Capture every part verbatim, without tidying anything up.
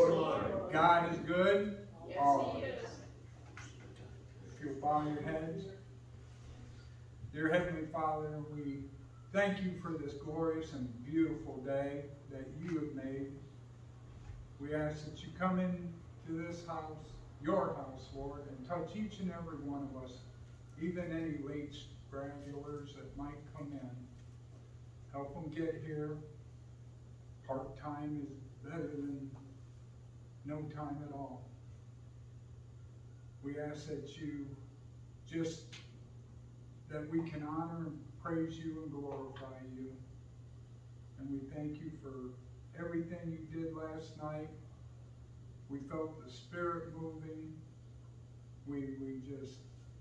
Lord. God is good. Yes, Always. He is. If you'll bow your heads. Dear Heavenly Father, we thank you for this glorious and beautiful day that you have made. We ask that you come into this house, your house, Lord, and touch each and every one of us, even any late stragglers that might come in. Help them get here. Part-time is better than no time at all. We ask that you just, that we can honor and praise you and glorify you. And we thank you for everything you did last night. We felt the Spirit moving. We, we just,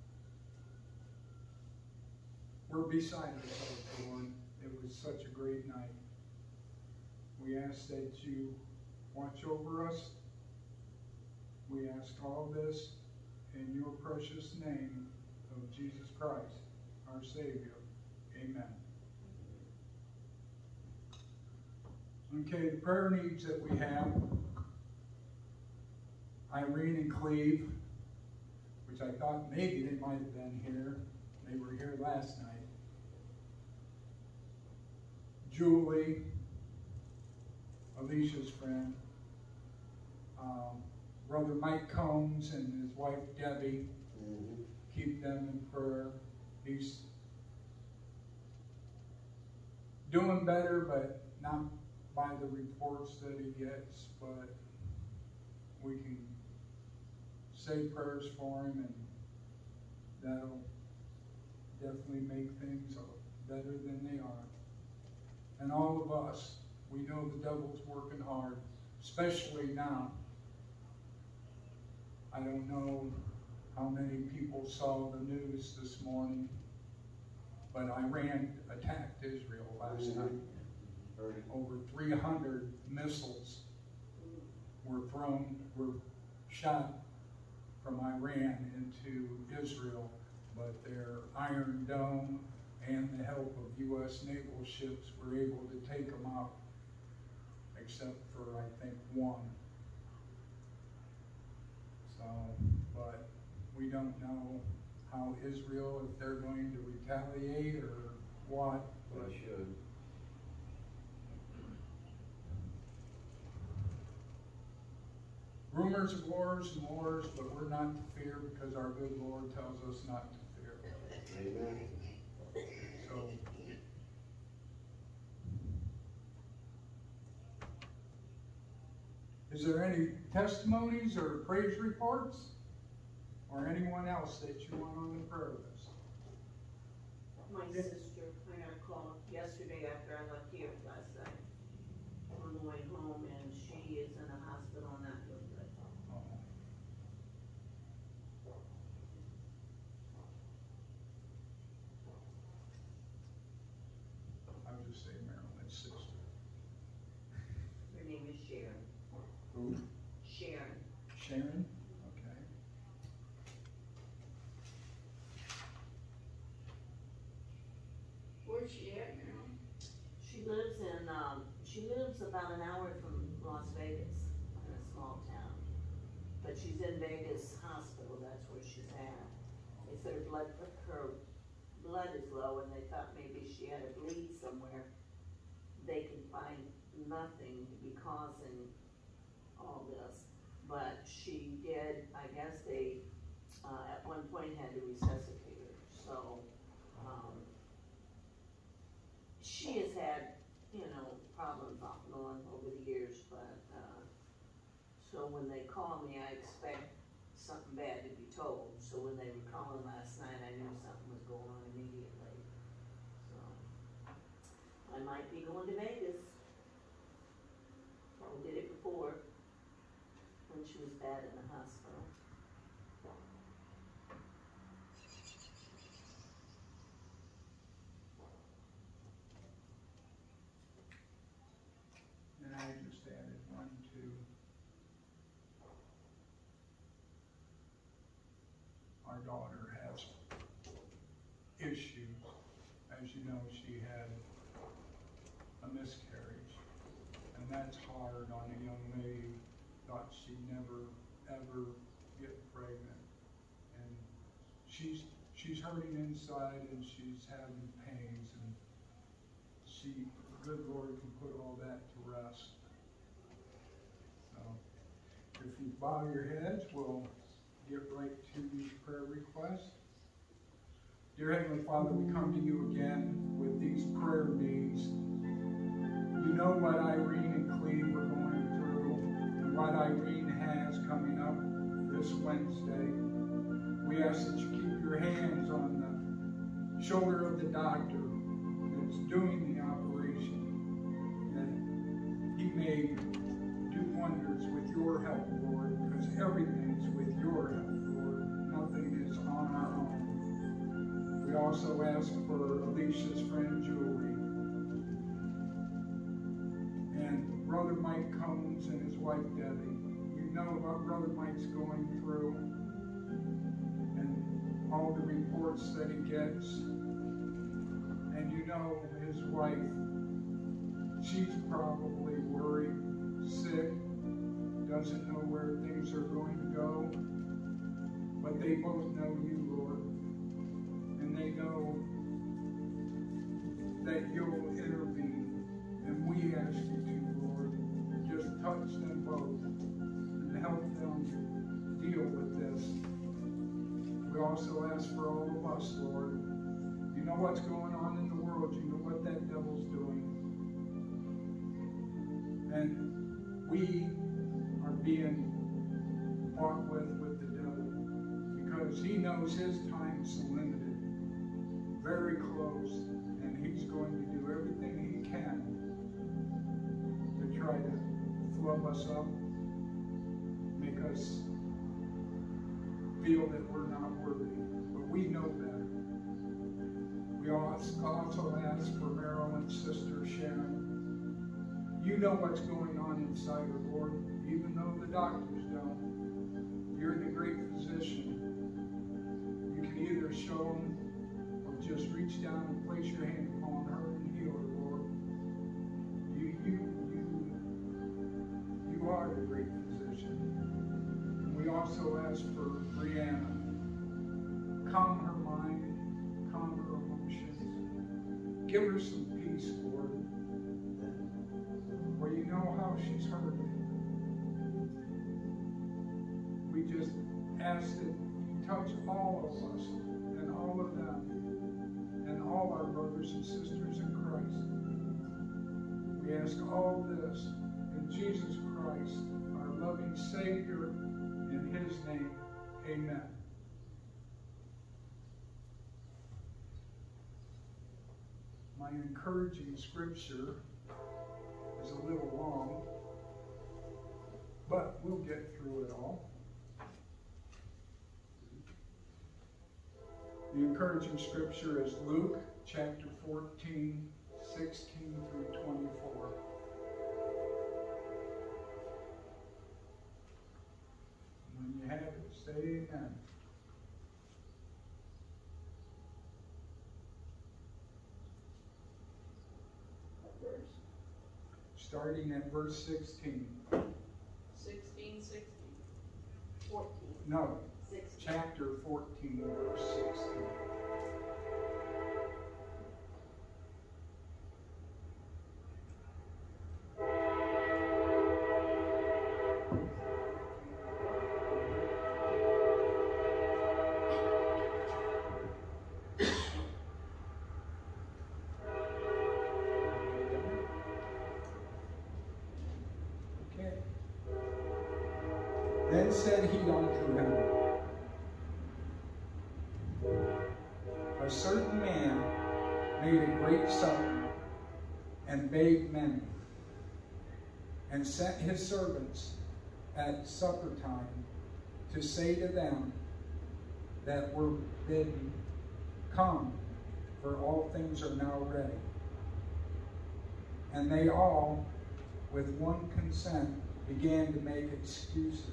we're beside ourselves, Lord. It was such a great night. We ask that you watch over us. We ask all this in your precious name of Jesus Christ, our Savior. Amen. Okay, the prayer needs that we have. Irene and Cleve, which I thought maybe they might have been here. They were here last night. Julie, Alicia's friend. Um, Brother Mike Combs and his wife Debbie. Mm-hmm. Keep them in prayer. He's doing better, but not by the reports that he gets, but we can say prayers for him, and that'll definitely make things better than they are. And all of us, we know the devil's working hard, especially now. I don't know how many people saw the news this morning, but Iran attacked Israel last mm-hmm. night. Over three hundred missiles were thrown, were shot from Iran into Israel, but their Iron Dome and the help of U S naval ships were able to take them out, except for, I think, one. So, but we don't know how Israel, if they're going to retaliate or what. But they should. Rumors of wars and wars, but we're not to fear because our good Lord tells us not to fear. Amen. So, is there any testimonies or praise reports? Or anyone else that you want on the prayer list? My sister, I got a call yesterday after I left here last night on the way home, and she is in a hospital not doing good. Oh. I would just say Marilyn's sister. Her name is Sharon. Who? Sharon. Sharon? Where's she at now? She lives in, um, she lives about an hour from Las Vegas, in a small town. But she's in Vegas Hospital, that's where she's at. They said her blood, her blood is low, and they thought maybe she had a bleed somewhere. They can find nothing to be causing all this. But she did, I guess they, uh, at one point had to resuscitate her, so, um, she has had, you know, problems off and on over the years, but, uh, so when they call me, I expect something bad to be told. So when they were calling last night, I knew something was going on immediately. So, I might be going to Vegas. I did it before, when she was bad in the hospital. And I just added one to our daughter has issues. As you know, she had a miscarriage, and that's hard on a young lady. The she'd never, ever get pregnant. And she's, she's hurting inside and she's having pains, and she, good Lord, can put all that to rest. So, if you bow your heads, we'll get right to these prayer requests. Dear Heavenly Father, we come to you again with these prayer needs. You know what Irene and Cleve are going through, and what Irene has coming up this Wednesday. We ask that you keep your hands on the shoulder of the doctor that's doing the operation, that he may do wonders with your help, Lord, because everything's with your help, Lord. Nothing is on our own. We also ask for Alicia's friend Julie, and Brother Mike Combs and his wife Debbie. You know what Brother Mike's going through, and all the reports that he gets. And you know his wife, she's probably worried, sick, doesn't know where things are going to go. But they both know you, Lord. And they know that you'll intervene. And we ask you to, Lord, just touch them both and help them deal with this. We also ask for all of us, Lord. You know what's going on in the world. You know what that devil's doing. And we are being fought with with the devil because he knows his time's limited, very close, and he's going to do everything he can to try to flub us up, make us feel that we're not worthy, but we know better. We also ask for Marilyn's sister Sharon. You know what's going on inside her, Lord, even though the doctors don't. You're the great physician. You can either show them or just reach down and place your hand upon her and heal her, Lord. You, you, you, you are the great physician. And we also ask for Brianna. Calm her mind, calm her emotions. Give her some peace, Lord. For you know how she's hurting. We just ask that you touch all of us and all of them and all our brothers and sisters in Christ. We ask all this in Jesus Christ, our loving Savior, in his name, amen. My encouraging scripture is a little long, but we'll get through it all. The encouraging scripture is Luke chapter fourteen, sixteen through twenty-four. When you have it, say amen. Starting at verse sixteen. Sixteen, sixteen. Fourteen. No. Sixteen. Chapter fourteen, verse sixteen. Then said he unto him, a certain man made a great supper, and bade many, and sent his servants at supper time to say to them that were bidden, come, for all things are now ready. And they all, with one consent, began to make excuses.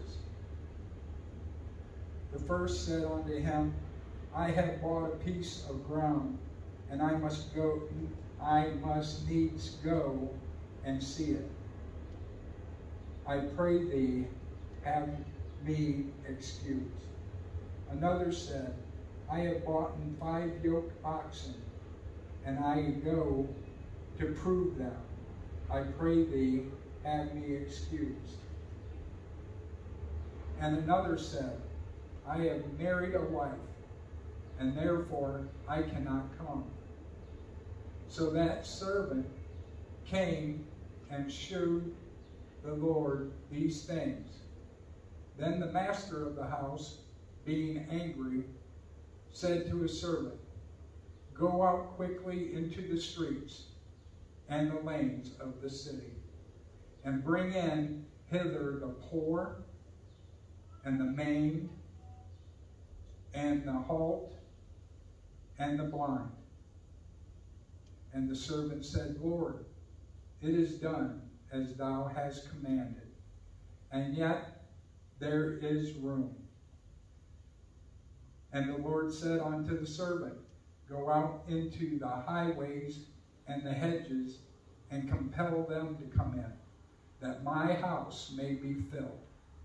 The first said unto him, I have bought a piece of ground, and I must go, I must needs go and see it. I pray thee, have me excused. Another said, I have bought five yoked oxen, and I go to prove them. I pray thee, have me excused. And another said, I have married a wife, and therefore I cannot come. So that servant came and shewed the Lord these things. Then the master of the house, being angry, said to his servant, Go out quickly into the streets and the lanes of the city, and bring in hither the poor, and the maimed, and the halt, and the blind. And the servant said, Lord, it is done as thou hast commanded, and yet there is room. And the Lord said unto the servant, Go out into the highways and the hedges, and compel them to come in, that my house may be filled.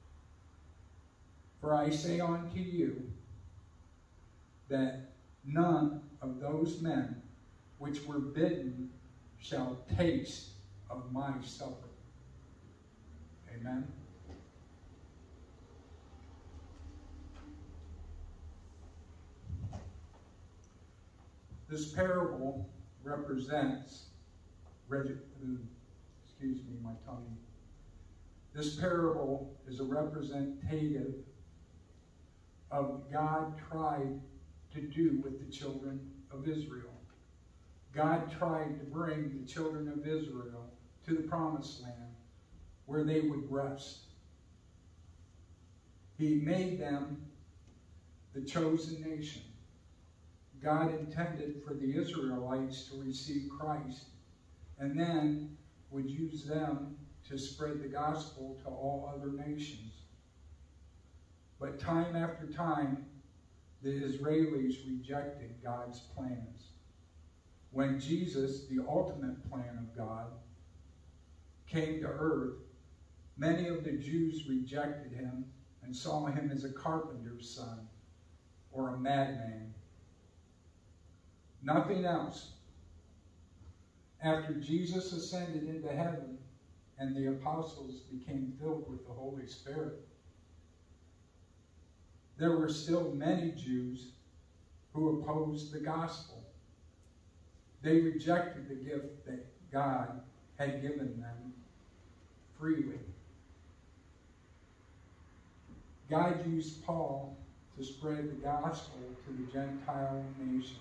For I say unto you, that none of those men which were bidden shall taste of my supper. Amen. This parable represents, excuse me, my tongue. This parable is a representative of what God tried to do with the children of Israel. God tried to bring the children of Israel to the promised land where they would rest. He made them the chosen nation. God intended for the Israelites to receive Christ and then would use them to spread the gospel to all other nations. But time after time, the Israelis rejected God's plans. When Jesus, the ultimate plan of God, came to earth, many of the Jews rejected him and saw him as a carpenter's son or a madman. Nothing else. After Jesus ascended into heaven and the apostles became filled with the Holy Spirit, there were still many Jews who opposed the gospel. They rejected the gift that God had given them freely. God used Paul to spread the gospel to the Gentile nations,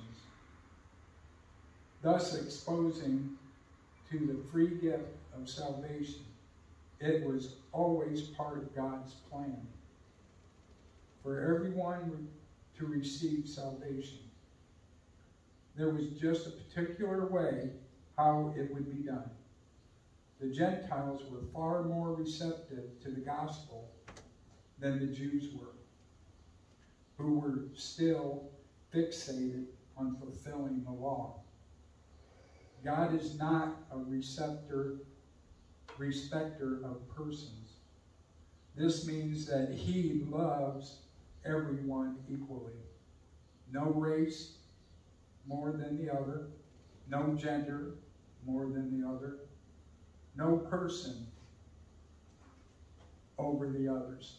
thus exposing to the free gift of salvation. It was always part of God's plan for everyone to receive salvation. There was just a particular way how it would be done. The Gentiles were far more receptive to the gospel than the Jews were, who were still fixated on fulfilling the law. God is not a receptor, respecter of persons. This means that he loves everyone equally. No race more than the other. No gender more than the other. No person over the others.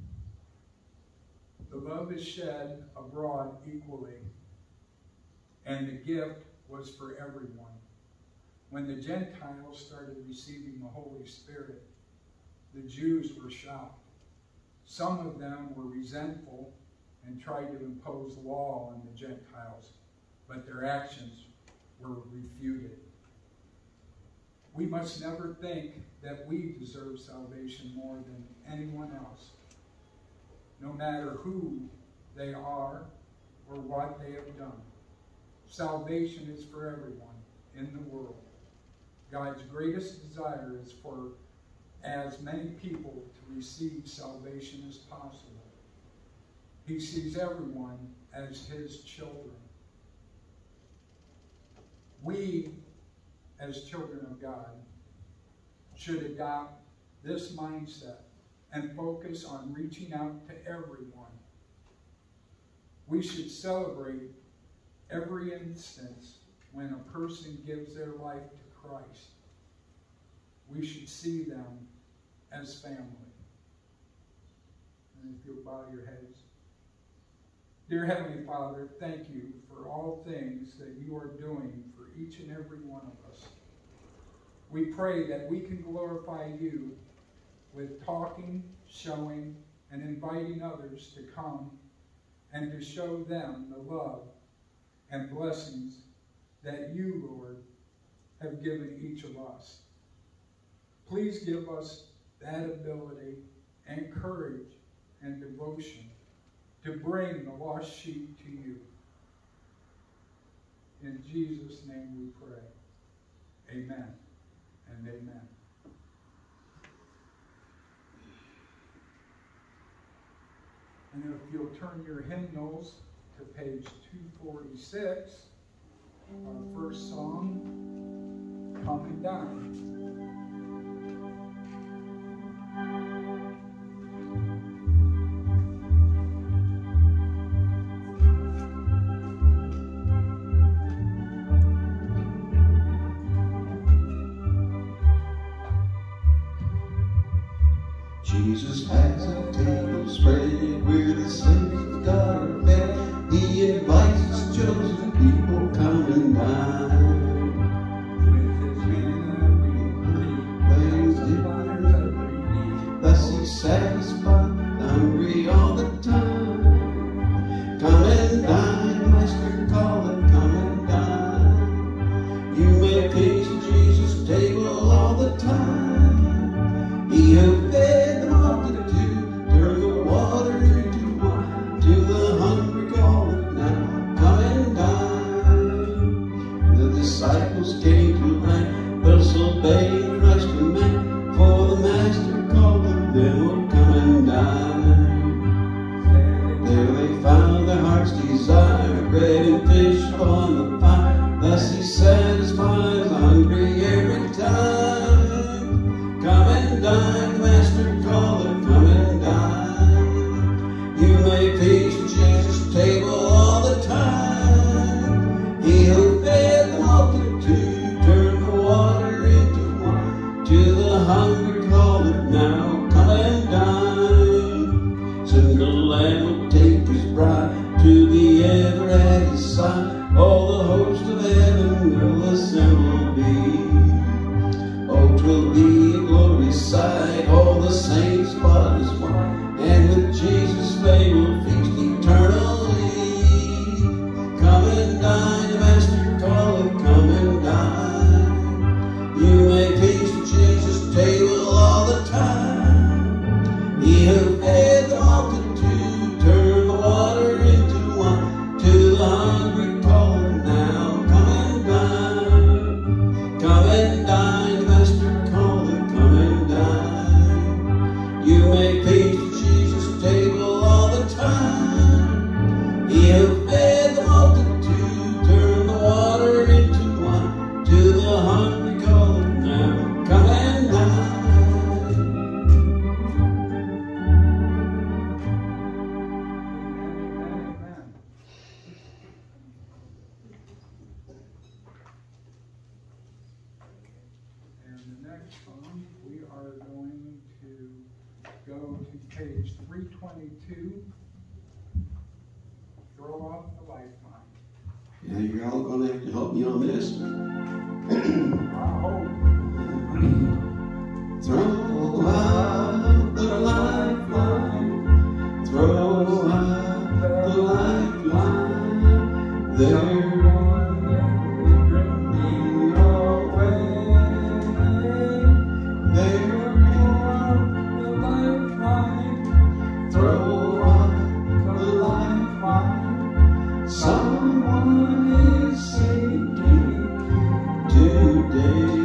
The love is shed abroad equally, and the gift was for everyone. When the Gentiles started receiving the Holy Spirit, the Jews were shocked. Some of them were resentful and tried to impose law on the Gentiles, but their actions were refuted. We must never think that we deserve salvation more than anyone else, no matter who they are or what they have done. Salvation is for everyone in the world. God's greatest desire is for as many people to receive salvation as possible. He sees everyone as his children. We, as children of God, should adopt this mindset and focus on reaching out to everyone. We should celebrate every instance when a person gives their life to Christ. We should see them as family. And if you'll bow your heads. Dear Heavenly Father, thank you for all things that you are doing for each and every one of us. We pray that we can glorify you with talking, showing, and inviting others to come and to show them the love and blessings that you, Lord, have given each of us. Please give us that ability and courage and devotion to bring the lost sheep to you. In Jesus' name we pray. Amen and amen. And if you'll turn your hymnals to page two forty-six, our first song, Coming Down. Jesus has a table spread where the saints of God are fed. He invites his chosen people come and dine. With his hand Things different, thus he's satisfied, hungry all the time. Come and dine, Master calleth, come and dine. You may taste Jesus' table all the time. He who fed came to land, thus obeyed Christ's command, for the Master called them, will come and dine. There they found their heart's desire, bread and fish upon the fire, thus he satisfies hungry every time. Come and dine, the Master called them, come and dine. You may feast at Jesus' table all the time. He who fed the multitude turned the water into wine. To the hungry call it now, come and dine. Soon the Lamb will take his bride to be ever at his side. All the host of heaven will assemble be. Oh, 'twill be a glorious sight, all the saints spotless white, and with Jesus they will feast eternally. Come and dine, the Master calleth, come and dine. You may feast at Jesus' table all the time. He who fed the multitude turned the water into wine. To the hungry calleth now, come and dine. Come and dine, the Master calleth, come and dine. You may feast at Jesus' table all the time. He who fed the multitude turned the water into wine. To the hungry calleth now, come and dine. Amen, amen. And the next song, we are going to go to page three twenty-two, Throw Off the Lifeline. Yeah, you're all going to have to help me on this. I hope. Throw out the lifeline. Throw out the lifeline. There drifting away. There the lifeline. Throw out the lifeline. Someone is sinking today.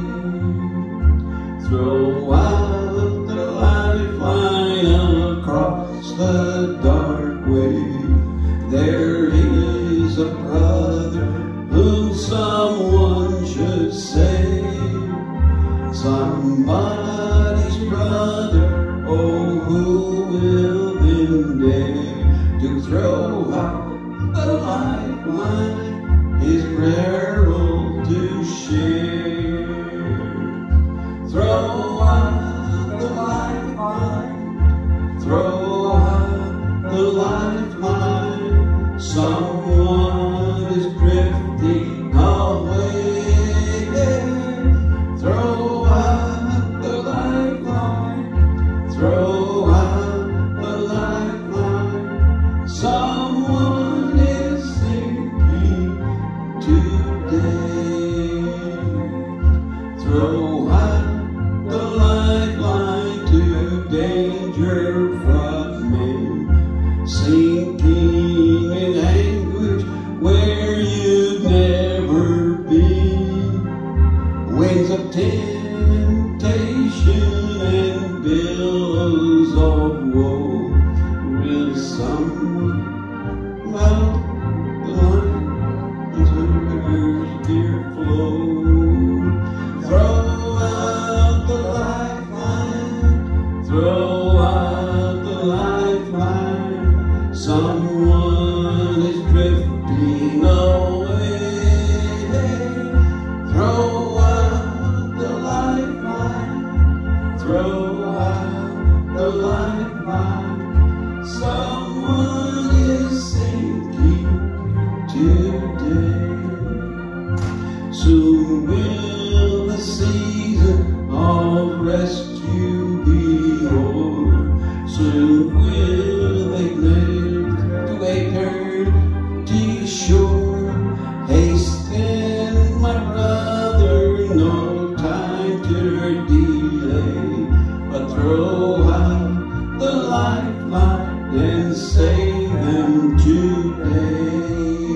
Throw out the lifeline across the dark way. There is a brother whom someone should save. Somebody's brother, oh who will then dare to throw out the lifeline, his peril to share? Throw out the lifeline, throw out the lifeline. Someone is drifting away. Throw out the lifeline, throw out the lifeline. Someone is sinking today. Throw out the lifeline to danger from men, sinking in anguish where you'd never been. Winds of temptation and billows of woe, will some melt the line as rivers dear flow? Throw out the lifeline, throw out the lifeline. Someone is drifting away. Throw out the lifeline, throw out the lifeline. Someone is sinking today. Soon will the season of rescue be over. Soon will they live to eternity shore. Hasten, my brother, no time to delay, but throw out the lifeline and save them today.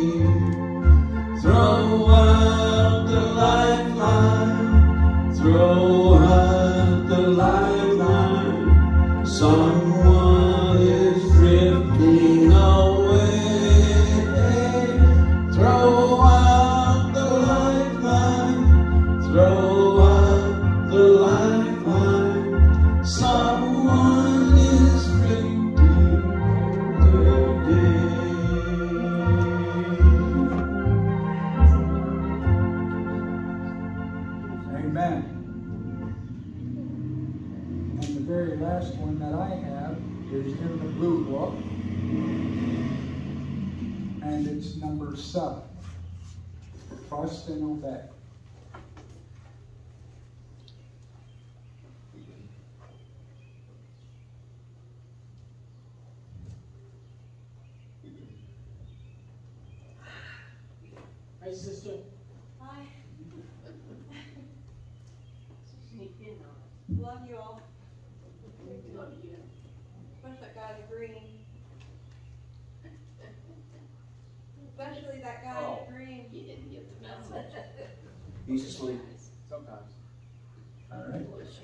Throw out the lifeline, throw out the lifeline. Someone is drifting away. Throw out the lifeline, throw out the lifeline. Someone is drifting today. Amen. And the very last one that I have is in the blue book, and it's number seven. Trust and obey. Hi, sister. Hi. Sneak in on Love you all. it. Love you. Especially that guy in green. Especially that guy Oh. in green. You didn't get the message. He's asleep. Sometimes. All right.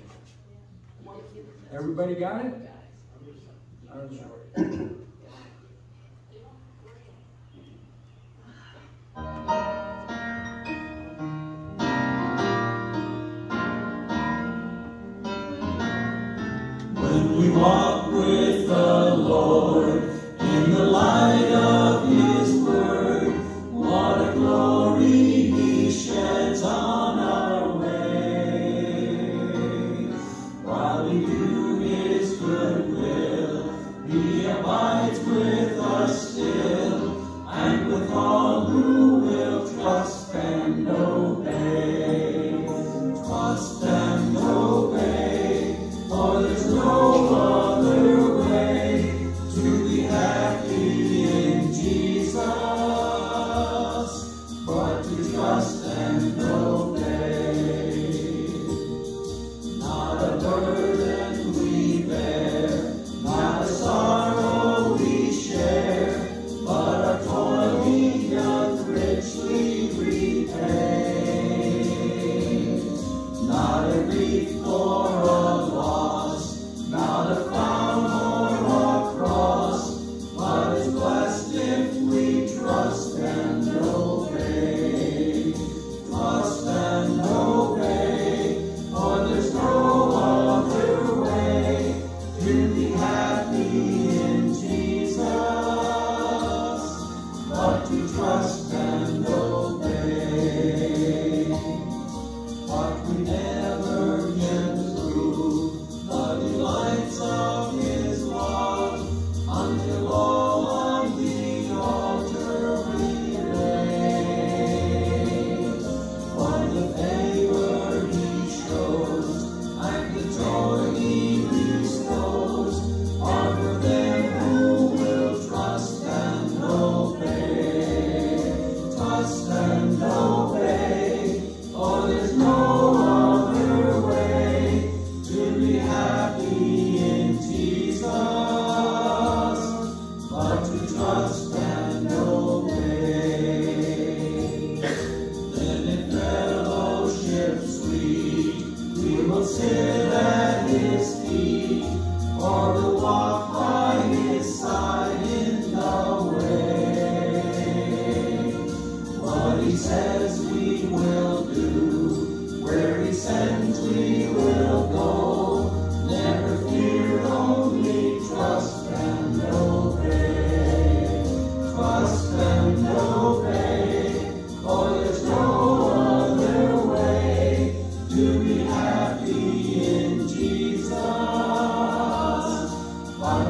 Everybody got it? All right. When we walk with the Lord in the light of His Word, what a glory He sheds on our way. While we do His good will, He abides with us still, and with all who will trust and obey. Trust and obey, for there's no other way.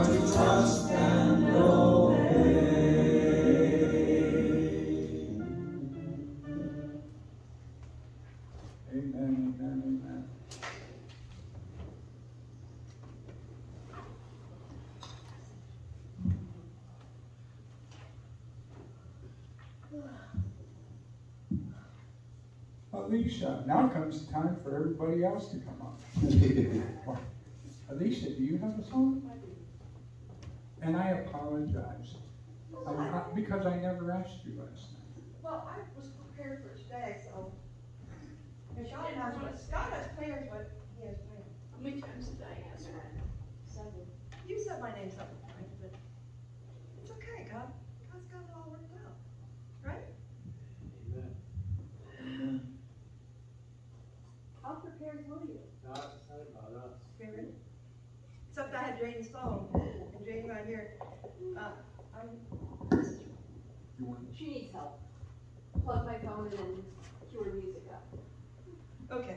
to trust and obey. Amen, amen, amen. Alicia, now comes the time for everybody else to come up. Alicia, do you have a song? And I apologize. I, because I never asked you last night. Well, I was prepared for today, so. And Scott has what, Scott has plans, but he has plans. How many times did I ask her? Seven. You said my name several times, but it's okay, God. God's got it all worked out, right? Amen. How prepared were you? Not, it's not about us. Prepared? Except I had Jane's phone, and Jane's not here. Uh, I'm, You want? She needs help. Plug my phone in and cue her music up. okay.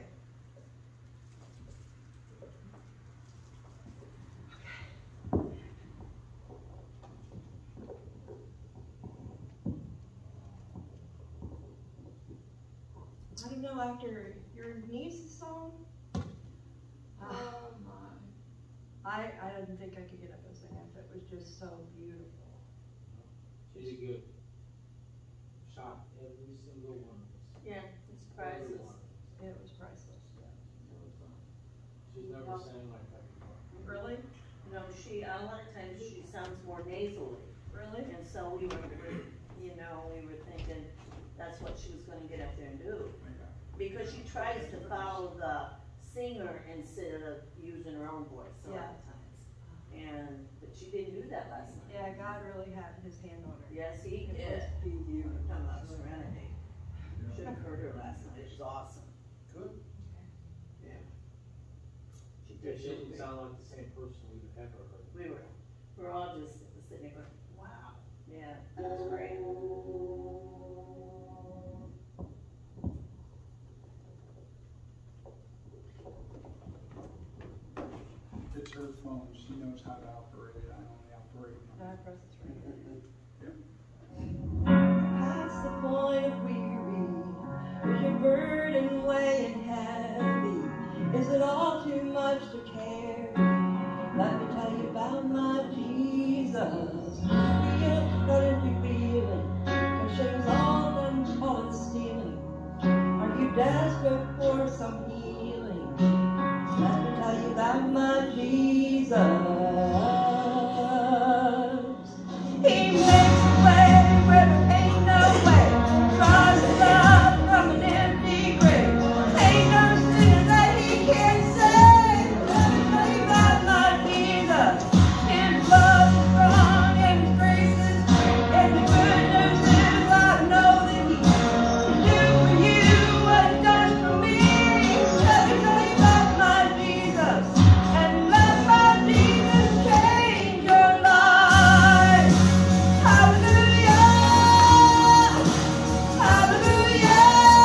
I don't know, after your niece's song, oh my. I, I didn't think I could get up and sing it. It was just so beautiful. She's a good shot, every single one of us. Yeah, it's Every priceless. one of us. It was priceless. She's never sang like that before. Really? You know, she, a lot of times she sounds more nasally. Really? And so we were, you know, we were thinking that's what she was gonna get up there and do. Because she tries to follow the singer instead of using her own voice a lot of times. And, but she didn't do that last night. Yeah, God really had his hand on her. Yes, he It did. was beautiful. Talking about Serenity. Should have heard her last night, it was awesome. Good. Yeah. She Yeah, did, she she didn't did. sound like the same person we've ever heard. We were, we were all just sitting there going, wow, yeah, that was great. It's her phone. She knows how to operate it. I only operate No, mine. I pressed this right. Past the point of weary, is your burden weighing heavy? Is it all too much to carry? Let me tell you about my Jesus. Get right into feeling, and shame's all them all it's stealing. Are you desperate for some healing? Let me tell you about my Jesus. He makes a way where there ain't no way. Draws love from an empty grave. Ain't no sin that he can't save. Let me tell you about my Jesus. His love is strong and his grace is free. And the good news is I know that he can do for you what he does for me. Let me tell you about my Jesus. And let my Jesus change your life. Hallelujah! Hallelujah!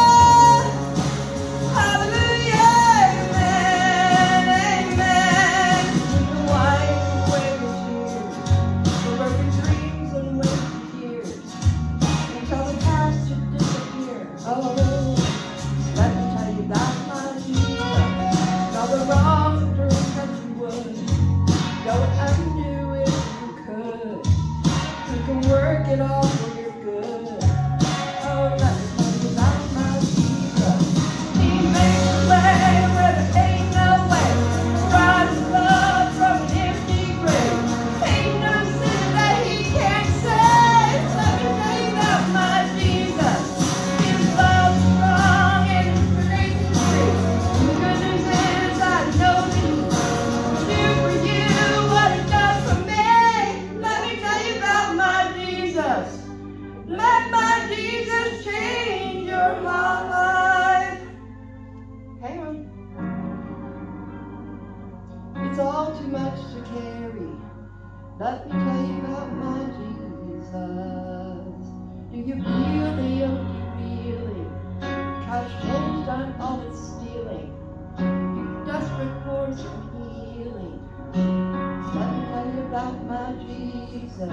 Hallelujah! Amen! Amen! You can wipe away your tears, the broken dreams and wasted years, until the past should disappear. Oh, let me tell you about my Jesus. All the wrong through country would go and undo it if you could. You can work it all for your good. Oh, let me tell you about my Jesus. He makes a way where there ain't no way. Rise love from an empty grave. Ain't no sin that he can't save. Let me tell you about my Jesus. His love is strong and his grace is free. The good news is I know that he will do for you what he does for me. Let me tell you about my Jesus. Let my Jesus change your life. Hang on. It's all too much to carry. Let me tell you about my Jesus. Do you feel the empty feeling? Cause shame's done all its stealing. You're desperate for some healing. Let me tell you about about my Jesus.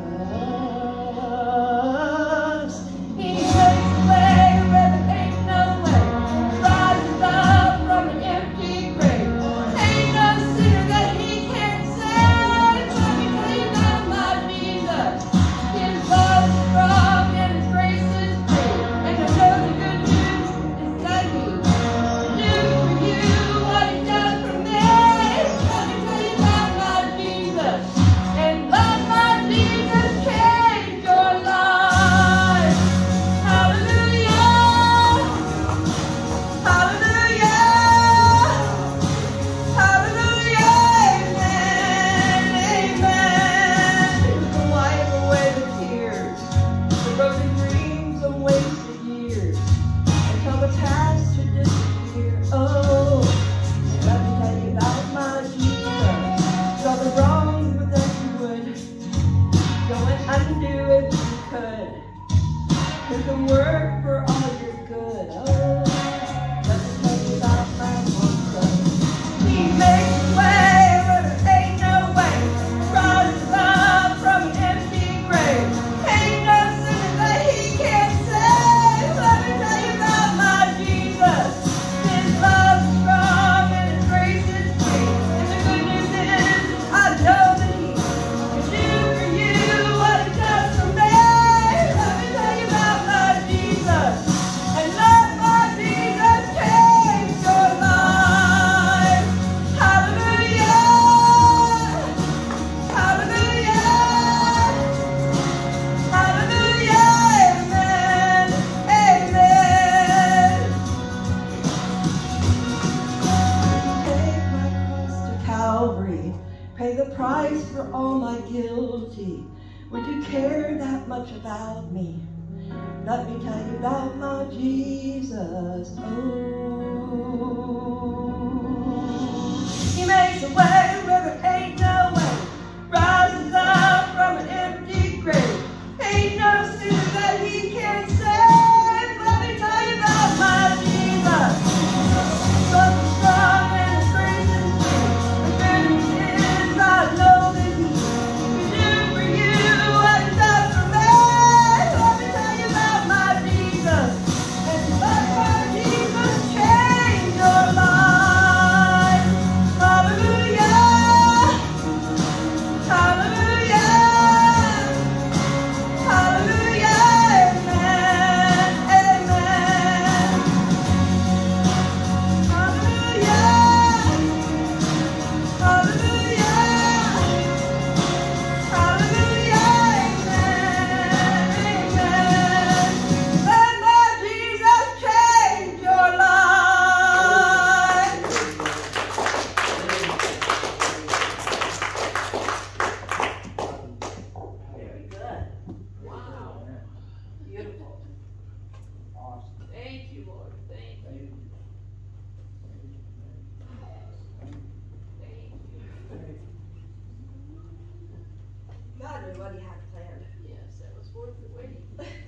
He makes a way where there ain't no way. Rises up from an empty grave. Ain't no sinner that he can't save. Let me tell you about my Jesus. His love is strong and his grace is free. And I know the good news is that he will do for you what he does for me. Let me tell you about my Jesus. And let my Jesus change your life. Hallelujah. Hallelujah. Hallelujah. Amen. Amen. You can wipe away the tears, the broken dreams and wasted years, and tell the past to disappear. Oh, let me tell you about my Jesus. All the wrongs with that you would go and undo if you could. Who can work for all your good? Oh, let me tell you about my Jesus. He makes a way where there ain't no way. Rises up from an empty grave. Ain't no sinner that he can't save. Let me tell you about my Jesus. His love is strong and his grace is free. And the good news is, I know that he can do for you what he does for me. Let me tell you about my Jesus. And let my Jesus change your life. Hallelujah. Hallelujah. Hallelujah. Amen. Amen. Take my cross to Calvary, pay the price for all my guilty. Would you care that much about me? Let me tell you about my Jesus. Oh, he makes a way where there ain't no way. Rises up from an empty grave. Ain't no sinner that he can't save. Let me tell you about my Jesus. Love is strong and his grace is free. The good news is, I know that he can do for you what he does for me. Let me tell you about my Jesus. And let my Jesus change your life. Hallelujah. Hallelujah. Hallelujah. Amen. Amen. Hallelujah. Hallelujah. Hallelujah. Amen. Amen. Let my Jesus change your life. Very good. Wow. Beautiful. Awesome. Thank you, Lord. Thank Thank you. you. Thank you. God knew what he had planned. Yes, that was worth the waiting.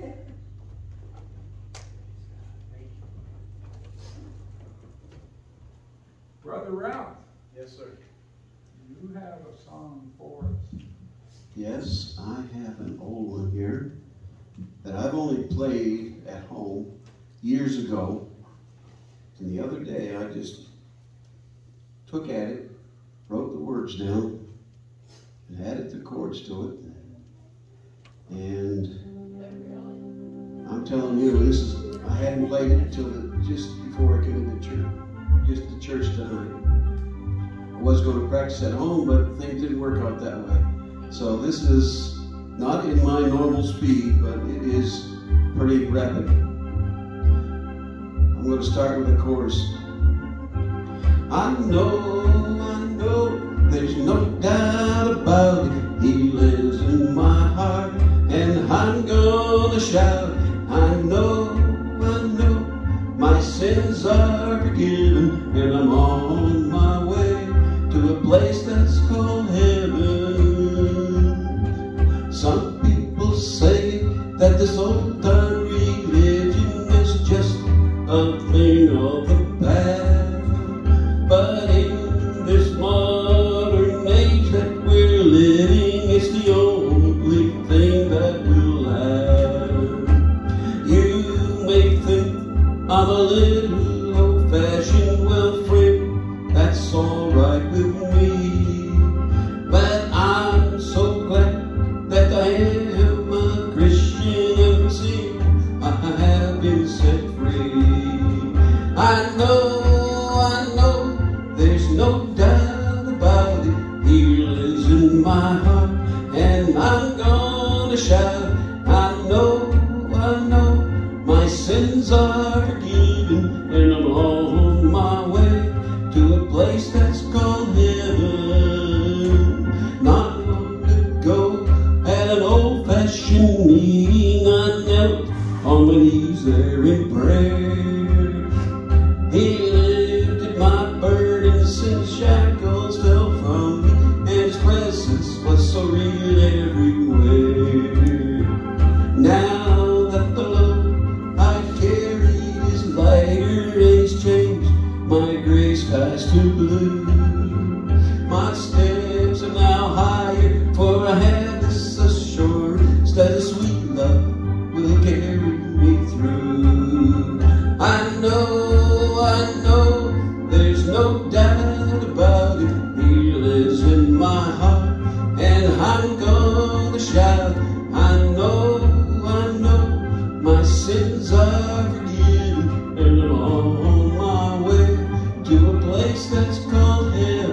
Brother Ralph, Yes, sir. you have a song for us. Yes, I have an old one here that I've only played at home years ago. And the other day I just took at it, wrote the words down, and added the chords to it. And I'm telling you, this is, I hadn't played it until the, just before I came into church, just the church tonight. I was going to practice at home, but things didn't work out that way. So this is not in my normal speed, but it is pretty rapid. I'm going to start with the chorus. I know, I know, there's no doubt about it. He lives in my heart, and I'm gonna shout. I know, I know, my sins are forgiven, and I'm on my way to a place that's called heaven. Some people say that this old time religion is just a thing of the past, but in this modern age that we're living my heart, and I'm gonna shout. I know, I know, my sins are forgiven, and I'm on my way to a place that's called heaven. Not long ago, at an old-fashioned meeting, I knelt on my knees there in prayer. He lifted my burdens and shackles fell from me, and His presence was so real everywhere. Now that the load I carried is lighter, and He's changed my gray skies to blue. My steps are now higher, for I have this assurance that a sweet love will carry me through. I know, I know, there's no doubt about it. He lives in my heart, and I'm gonna shout. I know, I know, my sins are forgiven, and I'm on my way to a place that's called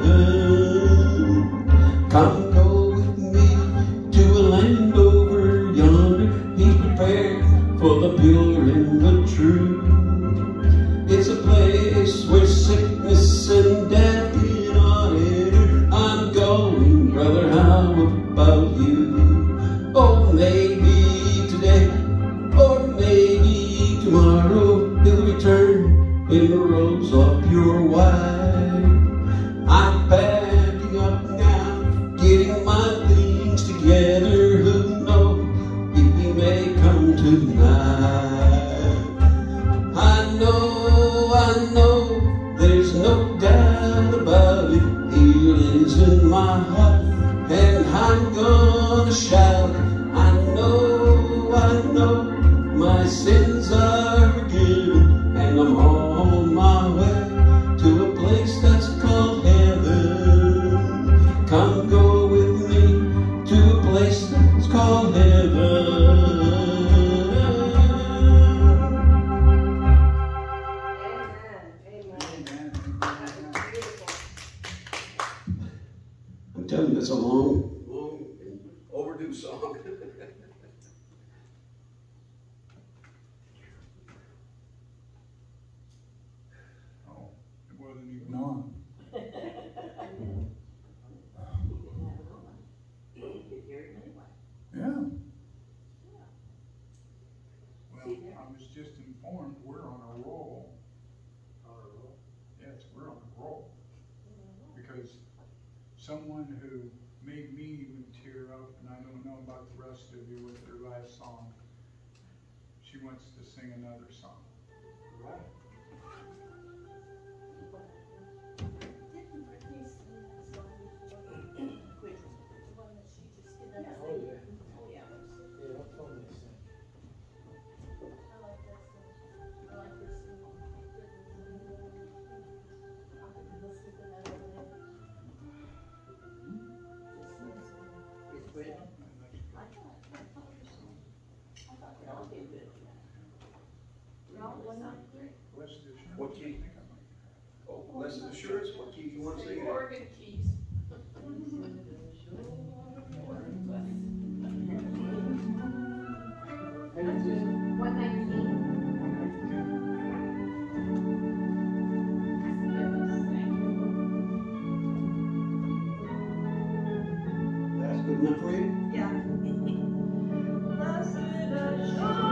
heaven. Come go with me to a land over yonder. He's prepared for the pure and the true. It's a place where sickness and death cannot enter. I'm going, brother, how about you? Oh, maybe today, or maybe tomorrow, He'll return in the robes of pure white. I'm packing up now, getting my things together. Who knows, He may come tonight. I know, I know, there's no doubt about it. He lives in my heart, and I'm gonna shout. I know, I know, my sins are forgiven, and I'm on my way to a place that's called heaven. Come go with me to a place that's called heaven. I'm telling you, it's a long, long, and overdue song. Oh, it wasn't even on. Yeah. Well, I was just informed we're on a roll. Yes, we're on a roll. Because someone who made me even tear up, and I don't know about the rest of you with their last song, she wants to sing another song. What key? Oh, blessed assurance. What key do you want to sing? Organ keys. One nineteen. That's good enough for you? Yeah. Blessed assurance,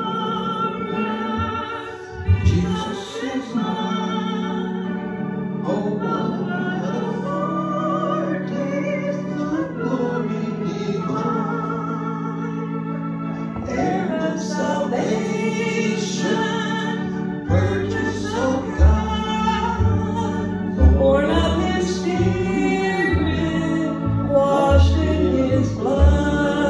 Jesus is mine. Oh, what a foretaste of glory divine. Heir of salvation, purchase of God, born of His Spirit, washed in His blood.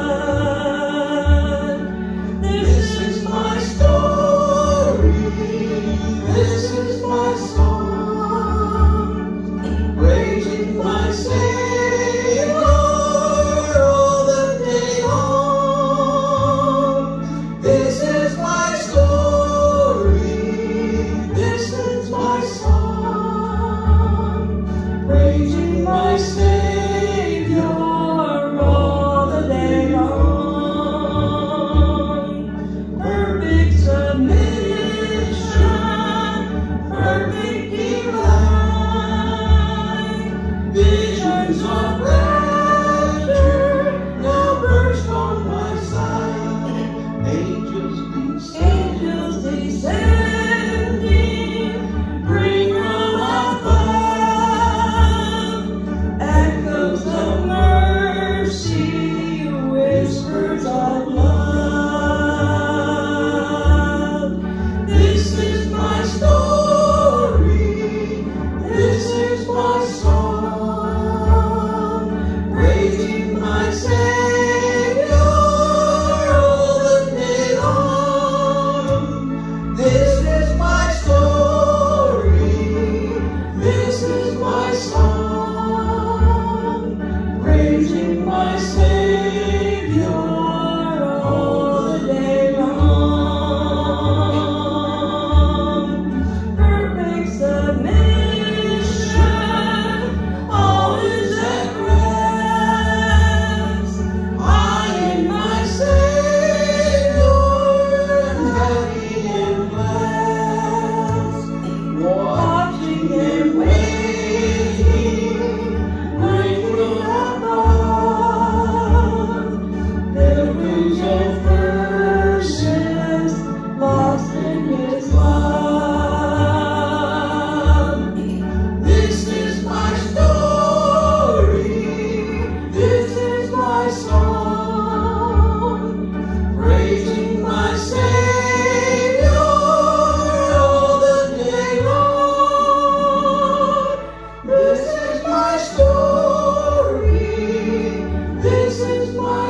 my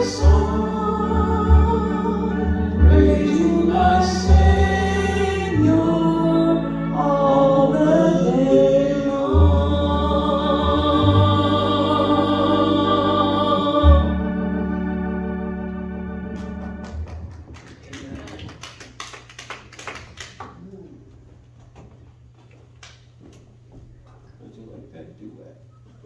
song, praising my Savior all the day long. How'd you like that duet?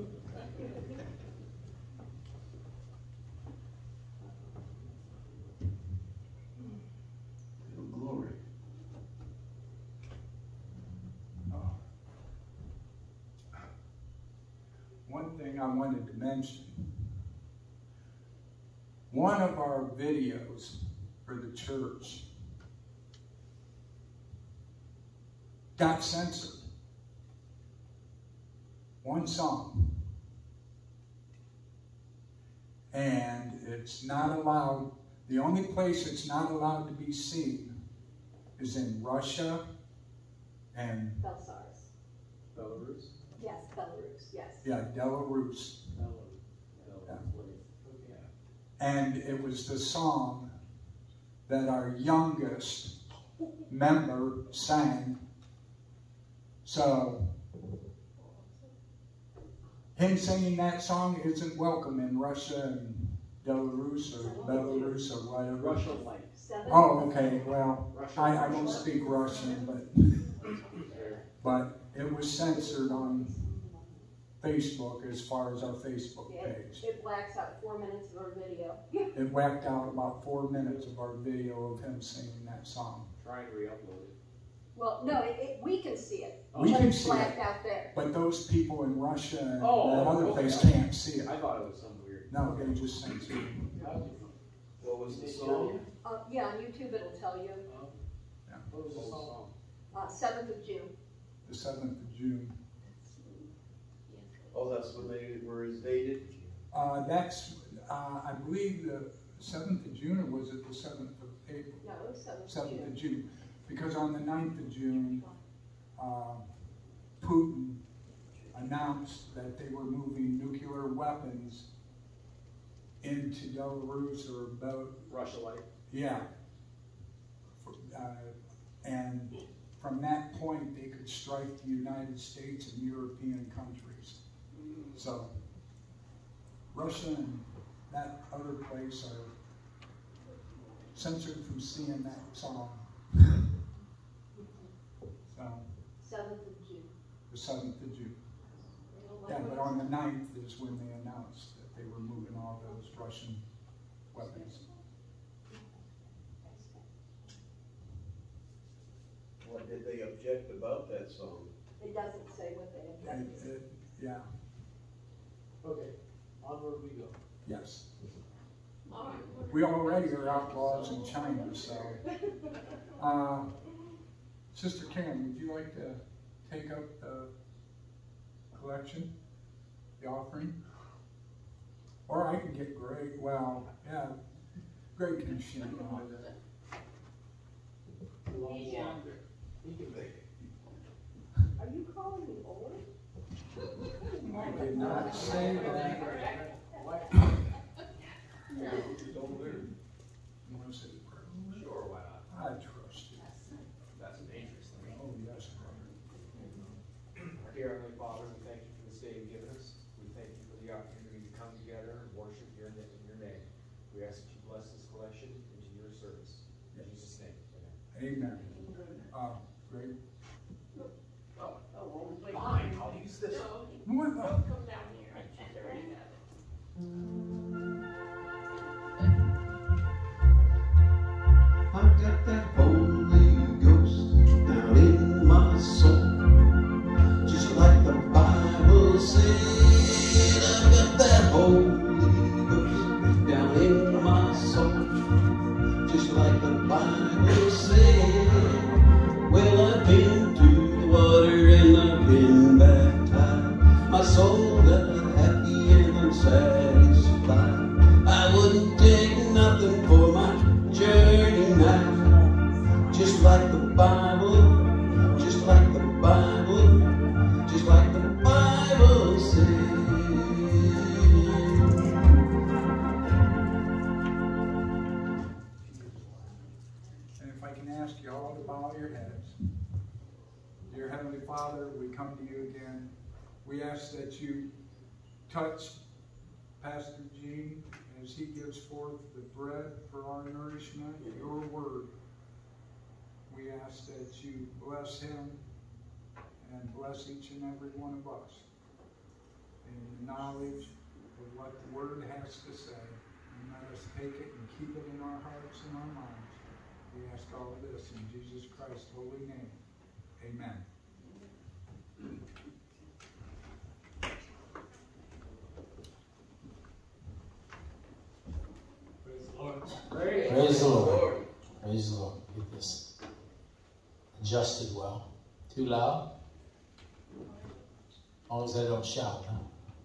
Glory. Uh, One thing I wanted to mention, one of our videos for the church got censored. One song. And it's not allowed, the only place it's not allowed to be seen is in Russia and, Belsars. Belarus? Yes, Belarus, yes. yeah, Belarus. Belarus. Yeah. Okay. And it was the song that our youngest member sang. So, him singing that song isn't welcome in Russia and Belarus or Belarus or whatever. Russia light. Seven. Oh, okay, well, Russia. I, I don't speak Russian, but, but it was censored on Facebook as far as our Facebook Yeah, page. It blacks out four minutes of our video. It whacked out about four minutes of our video of him singing that song. Try and re-upload it. Well, no, it, it, we can see it. We but can it's see blacked it. out there. But those people in Russia and Oh, that other okay. place can't see it. I thought it was some weird. No, they just censored it. What was the song? Uh, yeah, on YouTube it'll tell you. What was the song? Uh, seventh of June. The seventh of June. Oh, that's when they were dated? Uh, that's, uh, I believe the seventh of June, or was it the seventh of April? No, it was seventh of seventh of June. June. Because on the ninth of June, uh, Putin announced that they were moving nuclear weapons into Belarus or Bel Russia light. yeah. For, uh, and from that point, they could strike the United States and European countries. So, Russia and that other place are censored from seeing that song. So, seventh of June. the seventh of June. Yeah, but on the ninth is when they announced that they were moving all those Russian weapons. What did they object about that song? It doesn't say what they And objected. it, yeah, Okay, onward we go. yes. We already are outlaws in China, so. Uh, Sister Karen, would you like to take up the collection, the offering? Or I can get Greg, well, yeah, Greg can shoot on it. He's younger. He can make it. Are you calling me old? I did not say that. No. You want to say the prayer? Sure, why not? I trust you. That's a dangerous thing. Oh, yes, brother. Our dear Heavenly Father, we thank you for this day you've given us. We thank you for the opportunity to come together and worship your name, in your name. We ask that you bless this collection into your service. In Jesus' name, amen. Amen. Uh, Greg? Fine, I'll use this. What the? Come down here. I already got it. I've got that Holy Ghost down in my soul, just like the Bible said. I've got that Holy Ghost down in my soul, just like the Bible said. Well, I've been through the water and I've been baptized. My soul got happy and I'm satisfied. I wouldn't take nothing for my journey now. Just like the Bible, just like the Bible, just like the Bible says. Father, we come to you again. We ask that you touch Pastor Gene as he gives forth the bread for our nourishment, your word. We ask that you bless him and bless each and every one of us in the knowledge of what the word has to say. And let us take it and keep it in our hearts and our minds. We ask all of this in Jesus Christ's holy name. Amen. Praise the Lord. Praise, Praise the Lord. Lord. Praise the Lord. Get this adjusted well. Too loud? As long as I don't shout, huh?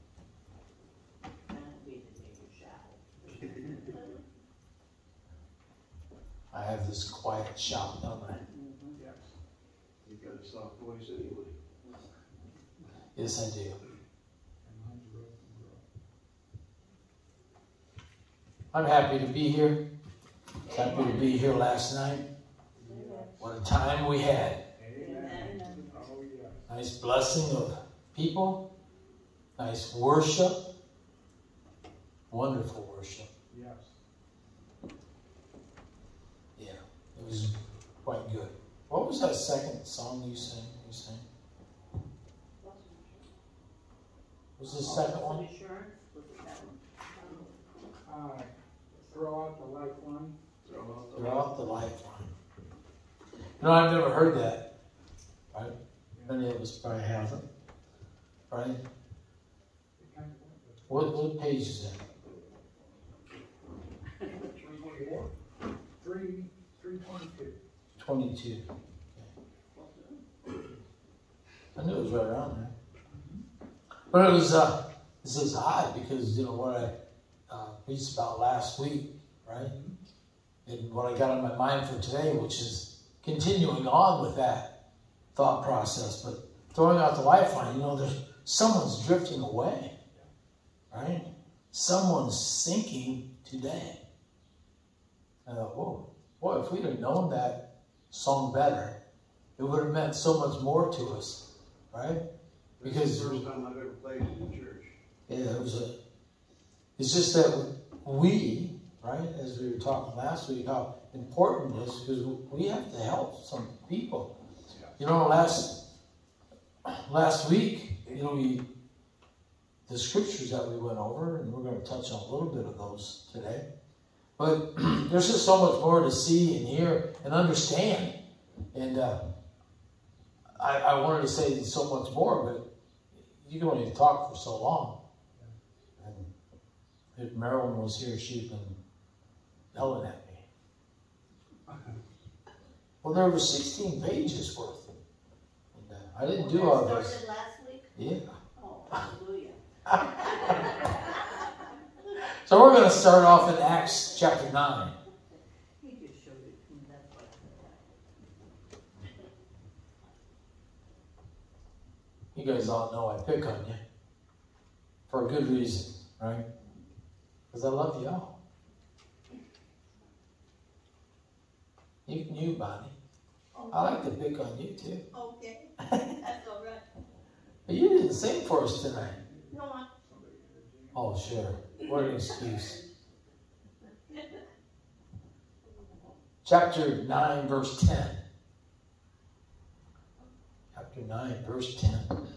I have this quiet shout, don't I? Yes. You've got a soft voice anyway. Yes, I do. I'm happy to be here. Happy to be here last night. What a time we had. Amen. Oh, yes. Nice blessing of people. Nice worship. Wonderful worship. Yes. Yeah, it was quite good. What was that second song you sang? You sang? Was the second one? Uh, throw out the lifeline. Throw out the Throw out the lifeline. You know, I've never heard that. Right? Many of us probably haven't. Right? What, what page is that? three twenty-four? three, three twenty-two. twenty-two. Okay. I knew it was right around there. But it was, uh, this is odd because, you know, what I uh, preached about last week, right? And what I got on my mind for today, which is continuing on with that thought process, but throwing out the lifeline, you know, there's someone's drifting away, right? Someone's sinking today. I thought, whoa, boy, if we'd have known that song better, it would have meant so much more to us, right? This Because is the first time I've ever played it in church. yeah, it was a. It's just that we, right, as we were talking last week, how important it is because we have to help some people. You know, last last week, you know, we the scriptures that we went over, and we're going to touch on a little bit of those today. But there's just so much more to see and hear and understand. And uh, I, I wanted to say so much more, but you can only talk for so long. And if Marilyn was here, she'd been yelling at me. Well, there were sixteen pages worth. And, uh, I didn't do all That this. started last week? Yeah. Oh, hallelujah. So we're going to start off in Acts chapter nine. He just showed it to me, that's why. You guys all know I pick on you. For a good reason, right? Because I love you all. Even you, Bonnie. I like to pick on you too. Okay, that's all right. But you didn't sing for us tonight. No, I... Oh, sure. What an excuse. Chapter nine, verse ten. Chapter nine, verse ten.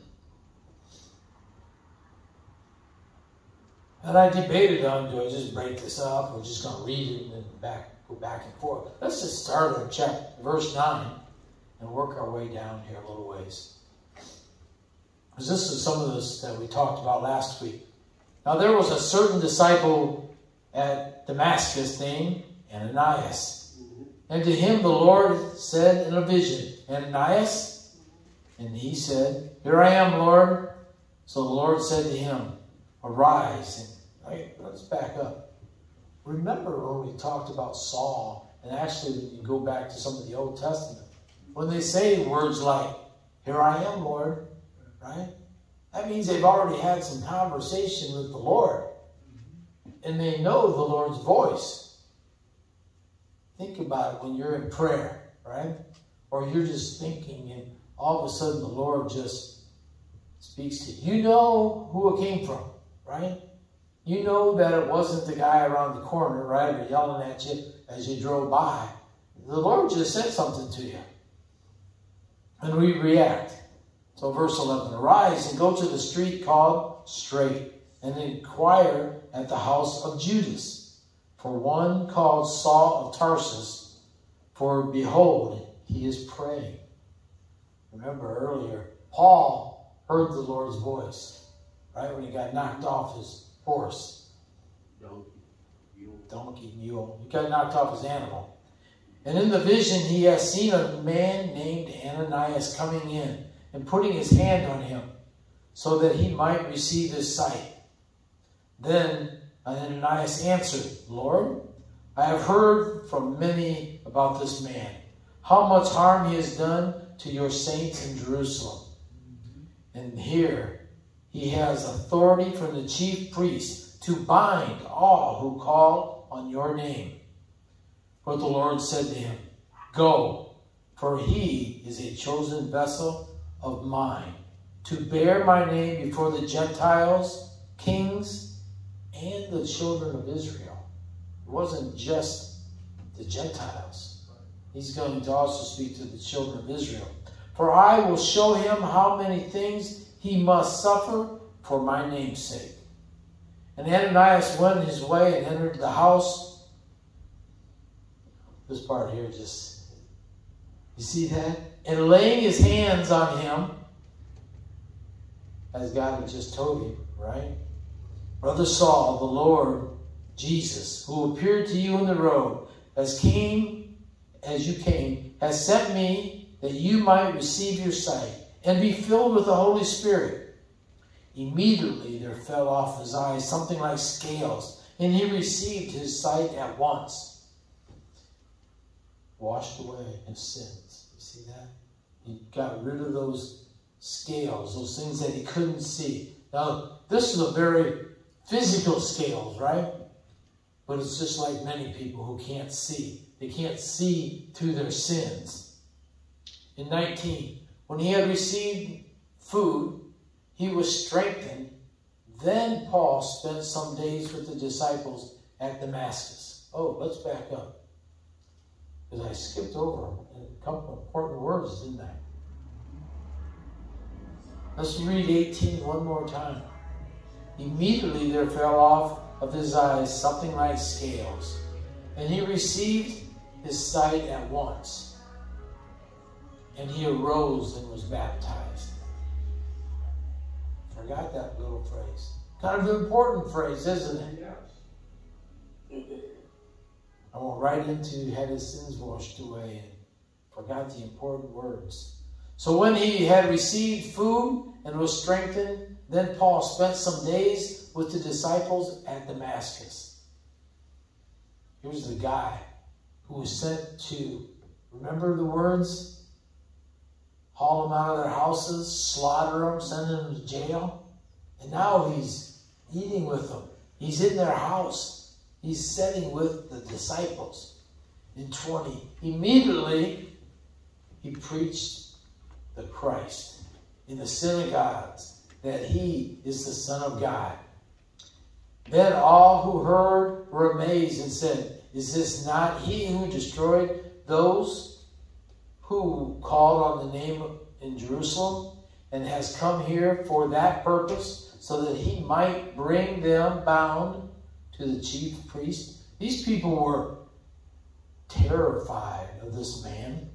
And I debated on, do I just break this up? We're just going to read it and then back, go back and forth. Let's just start at chapter, verse nine and work our way down here a little ways. Because this is some of this that we talked about last week. Now there was a certain disciple at Damascus named Ananias. And to him the Lord said in a vision, Ananias? And he said, Here I am, Lord. So the Lord said to him, Arise. And right, let's back up. Remember when we talked about Saul, and actually when you go back to some of the Old Testament, when they say words like, Here I am, Lord, right? That means they've already had some conversation with the Lord. And they know the Lord's voice. Think about it when you're in prayer, right? Or you're just thinking and all of a sudden the Lord just speaks to you. You know who it came from, right? You know that it wasn't the guy around the corner, right, or yelling at you as you drove by. The Lord just said something to you. And we react. So verse eleven, arise and go to the street called Straight, and inquire at the house of Judas for one called Saul of Tarsus, for behold, he is praying. Remember earlier, Paul heard the Lord's voice, right, when he got knocked off his horse. Donkey, mule. Donkey, mule. He got knocked off his animal. And in the vision he has seen a man named Ananias coming in and putting his hand on him so that he might receive his sight. Then Ananias answered, Lord, I have heard from many about this man, how much harm he has done to your saints in Jerusalem. And here he has authority from the chief priest to bind all who call on your name. But the Lord said to him, go, for he is a chosen vessel of mine, to bear my name before the Gentiles, kings, and the children of Israel. It wasn't just the Gentiles. He's going to also speak to the children of Israel. For I will show him how many things he must suffer for my name's sake. And Ananias went his way and entered the house. This part here just, you see that? And laying his hands on him, as God had just told you, right? Brother Saul, the Lord Jesus, who appeared to you in the road, as came, as you came, has sent me that you might receive your sight and be filled with the Holy Spirit. Immediately there fell off his eyes something like scales, and he received his sight at once. Washed away his sins. You see that? He got rid of those scales, those things that he couldn't see. Now, this is a very physical scales, right? But it's just like many people who can't see. They can't see through their sins. In nineteen, when he had received food, he was strengthened. Then Paul spent some days with the disciples at Damascus. Oh, let's back up. Because I skipped over a couple of important words, didn't I? Let's read eighteen one more time. Immediately there fell off of his eyes something like scales, and he received his sight at once. And he arose and was baptized. Forgot that little phrase. Kind of an important phrase, isn't it? Yes. I went right into had his sins washed away and forgot the important words. So when he had received food and was strengthened, then Paul spent some days with the disciples at Damascus. Here's the guy who was sent to, remember the words? Haul them out of their houses, slaughter them, send them to jail. And now he's eating with them. He's in their house. He's sitting with the disciples. In twenty, immediately he preached the Christ in the synagogues, that he is the Son of God. Then all who heard were amazed and said, is this not he who destroyed those who called on the name in Jerusalem, and has come here for that purpose, so that he might bring them bound to the chief priest? These people were terrified of this man.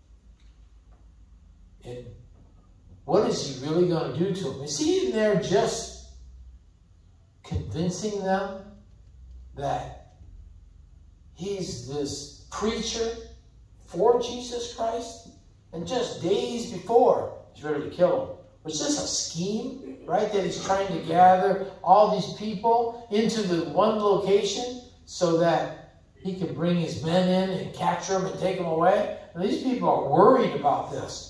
And what is he really going to do to them? Is he in there just convincing them that he's this preacher for Jesus Christ? And just days before, he's ready to kill him. Was this a scheme, right? That he's trying to gather all these people into the one location so that he could bring his men in and capture them and take them away? And these people are worried about this.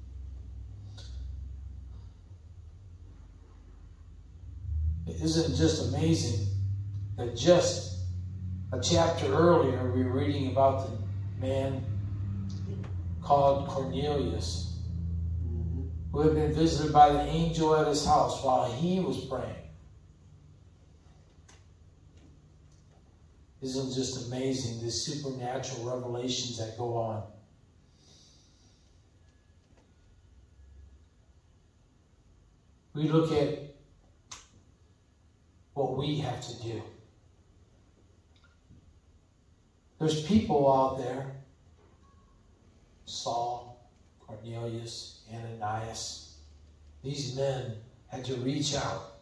It isn't just amazing that just a chapter earlier we were reading about the man called Cornelius, who had been visited by the angel at his house while he was praying. Isn't it just amazing, the supernatural revelations that go on? We look at what we have to do. There's people out there, Saul, Cornelius, Ananias. These men had to reach out.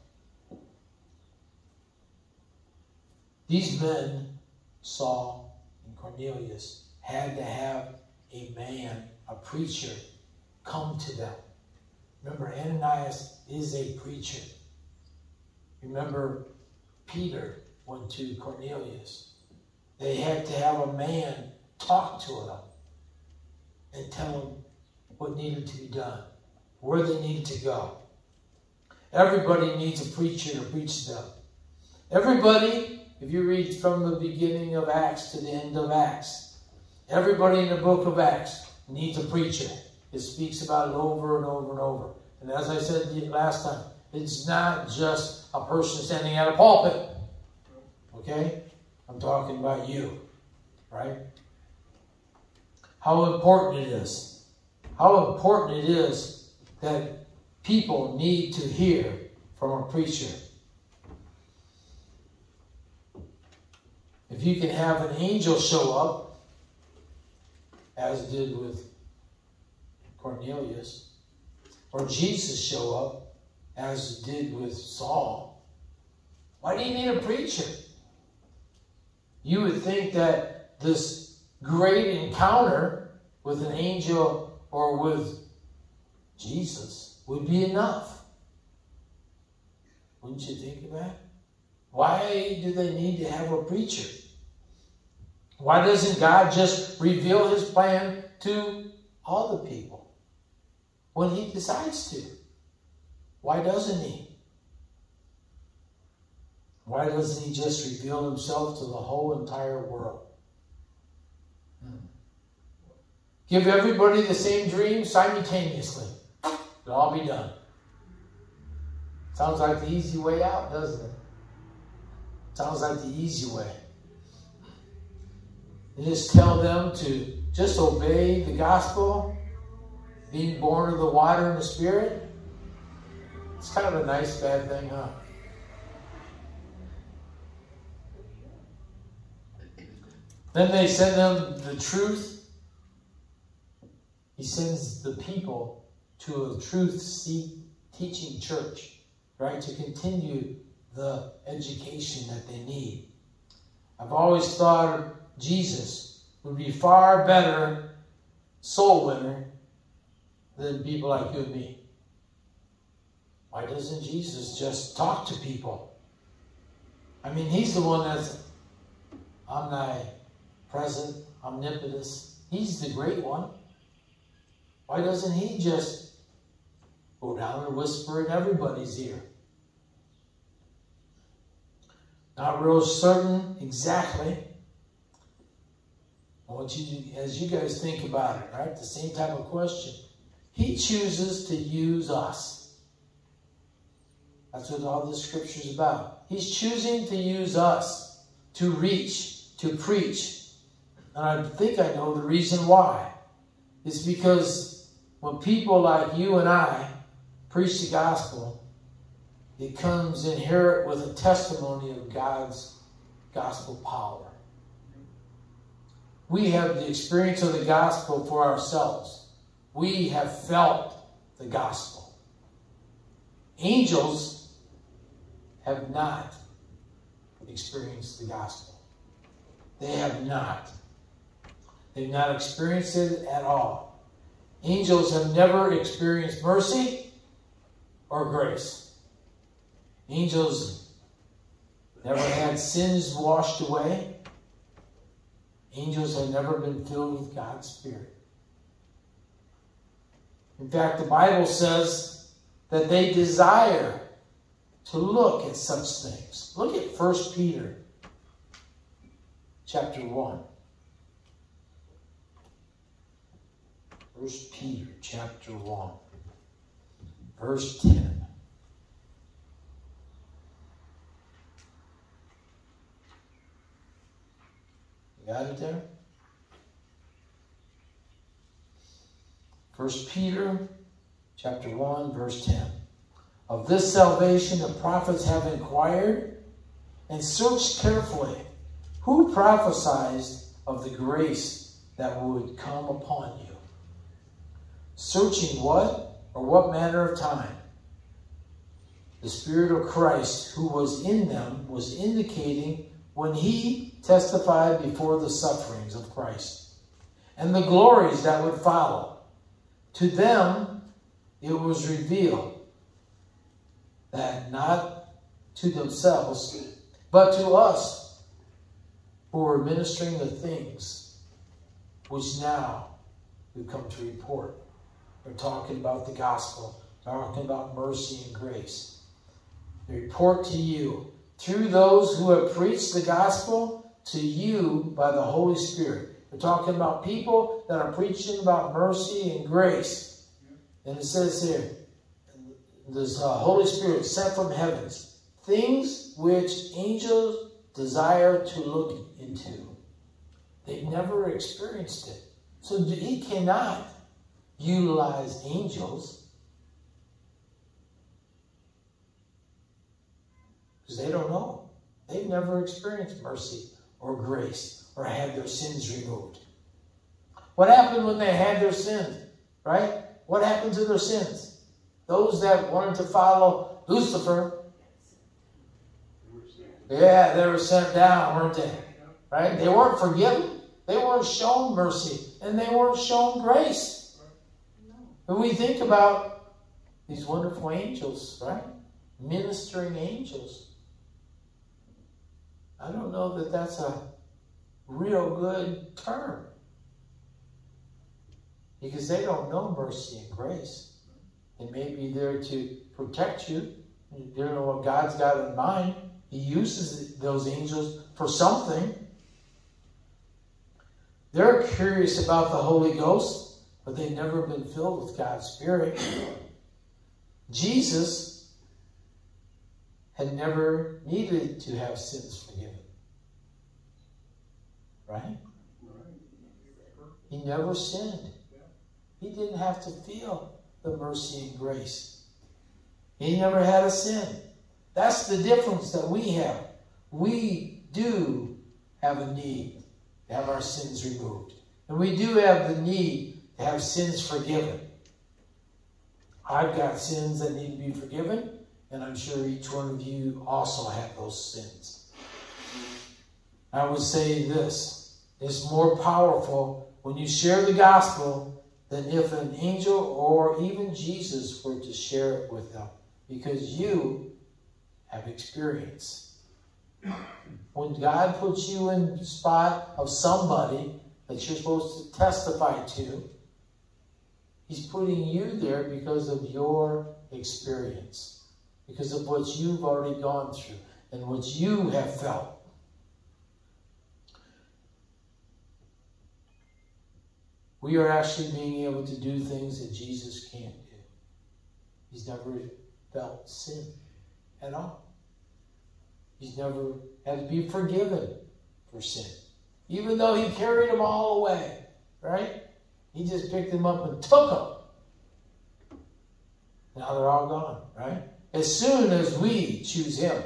These men, Saul and Cornelius, had to have a man, a preacher, come to them. Remember, Ananias is a preacher. Remember, Peter went to Cornelius. They had to have a man talk to them and tell them what needed to be done, where they needed to go. Everybody needs a preacher to preach to them. Everybody, if you read from the beginning of Acts to the end of Acts, everybody in the book of Acts needs a preacher. It speaks about it over and over and over. And as I said last time, it's not just a person standing at a pulpit. Okay? I'm talking about you. Right? How important it is. How important it is that people need to hear from a preacher. If you can have an angel show up, as did with Cornelius, or Jesus show up, as did with Saul, why do you need a preacher? You would think that this great encounter with an angel or with Jesus would be enough. Wouldn't you think of that? Why do they need to have a preacher? Why doesn't God just reveal his plan to all the people when he decides to? Why doesn't he? Why doesn't he just reveal himself to the whole entire world? Hmm. Give everybody the same dream simultaneously. It'll all be done. Sounds like the easy way out, doesn't it? Sounds like the easy way. You just tell them to just obey the gospel, being born of the water and the Spirit. It's kind of a nice, bad thing, huh? Then they send them the truth. He sends the people to a truth-teaching church, right, to continue the education that they need. I've always thought Jesus would be far better soul winner than people like you and me. Why doesn't Jesus just talk to people? I mean, he's the one that's omnipresent, omnipotence. He's the great one. Why doesn't he just go down and whisper in everybody's ear? Not real certain exactly. I want you, as you guys think about it, right? The same type of question. He chooses to use us. That's what all this scripture is about. He's choosing to use us to reach, to preach. And I think I know the reason why. It's because when people like you and I preach the gospel, it comes inherent with a testimony of God's gospel power. We have the experience of the gospel for ourselves. We have felt the gospel. Angels have not experienced the gospel. They have not. They've not experienced it at all. Angels have never experienced mercy or grace. Angels never had sins washed away. Angels have never been filled with God's Spirit. In fact, the Bible says that they desire to look at such things. Look at First Peter chapter one. First Peter chapter one. verse ten. You got it there? First Peter chapter one, verse ten. Of this salvation the prophets have inquired and searched carefully, who prophesied of the grace that would come upon you. Searching what or what manner of time? The Spirit of Christ who was in them was indicating when he testified before the sufferings of Christ and the glories that would follow. To them it was revealed that not to themselves, but to us who were ministering the things which now we come to report. We're talking about the gospel, talking about mercy and grace. They report to you through those who have preached the gospel to you by the Holy Spirit. We're talking about people that are preaching about mercy and grace. And it says here, this uh, Holy Spirit sent from heavens, things which angels desire to look into. They've never experienced it. So he cannot utilize angels because they don't know. They've never experienced mercy or grace or had their sins removed. What happened when they had their sins, right? What happened to their sins? Those that wanted to follow Lucifer, yeah, they were sent down, weren't they? Right? They weren't forgiven. They weren't shown mercy. And they weren't shown grace. When we think about these wonderful angels, right? Ministering angels. I don't know that that's a real good term. Because they don't know mercy and grace. They may be there to protect you. You don't know what God's got in mind. He uses those angels for something. They're curious about the Holy Ghost, but they've never been filled with God's Spirit. Jesus had never needed to have sins forgiven. Right? He never sinned. He didn't have to feel the mercy and grace. He never had a sin. That's the difference that we have. We do have a need to have our sins removed. And we do have the need to have sins forgiven. I've got sins that need to be forgiven, and I'm sure each one of you also have those sins. I would say this, it's more powerful when you share the gospel than if an angel or even Jesus were to share it with them. Because you have experience. When God puts you in the spot of somebody that you're supposed to testify to, he's putting you there because of your experience. Because of what you've already gone through and what you have felt. We are actually being able to do things that Jesus can't do. He's never felt sin at all. He's never had to be forgiven for sin. Even though he carried them all away, right? He just picked them up and took them. Now they're all gone, right? As soon as we choose him.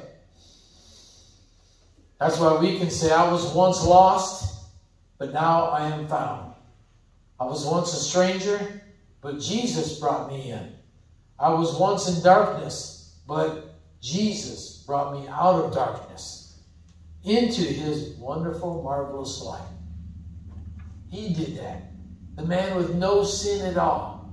That's why we can say, I was once lost, but now I am found. I was once a stranger, but Jesus brought me in. I was once in darkness, but Jesus brought me out of darkness into his wonderful, marvelous light. He did that. The man with no sin at all.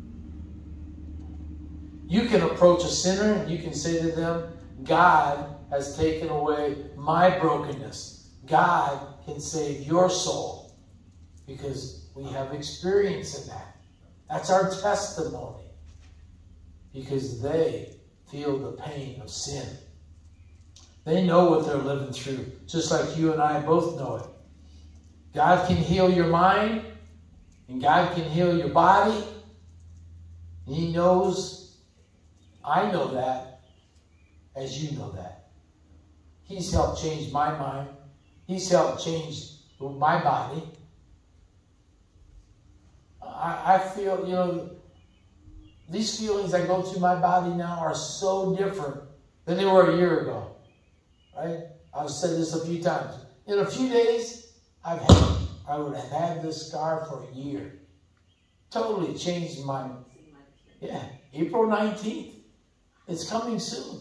You can approach a sinner and you can say to them, God has taken away my brokenness. God can save your soul because we have experience in that. That's our testimony. Because they feel the pain of sin. They know what they're living through. Just like you and I both know it. God can heal your mind. And God can heal your body. And he knows I know that as you know that. He's helped change my mind. He's helped change my body. I, I feel, you know, these feelings that go through my body now are so different than they were a year ago. Right? I've said this a few times. In a few days, I've had, I would have had this scar for a year. Totally changed my, yeah, April nineteenth. It's coming soon.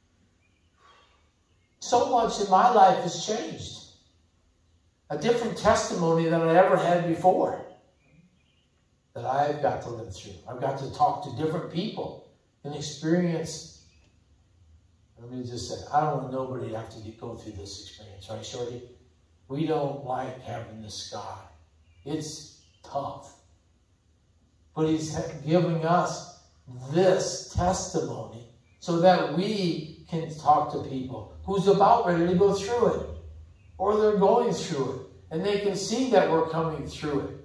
So much in my life has changed. A different testimony than I ever had before that I've got to live through. I've got to talk to different people and experience. Let me just say, I don't want nobody to have to get, go through this experience, right, Shorty? We don't like having the scar. It's tough. But he's giving us this testimony so that we can talk to people who's about ready to go through it. Or they're going through it. And they can see that we're coming through it.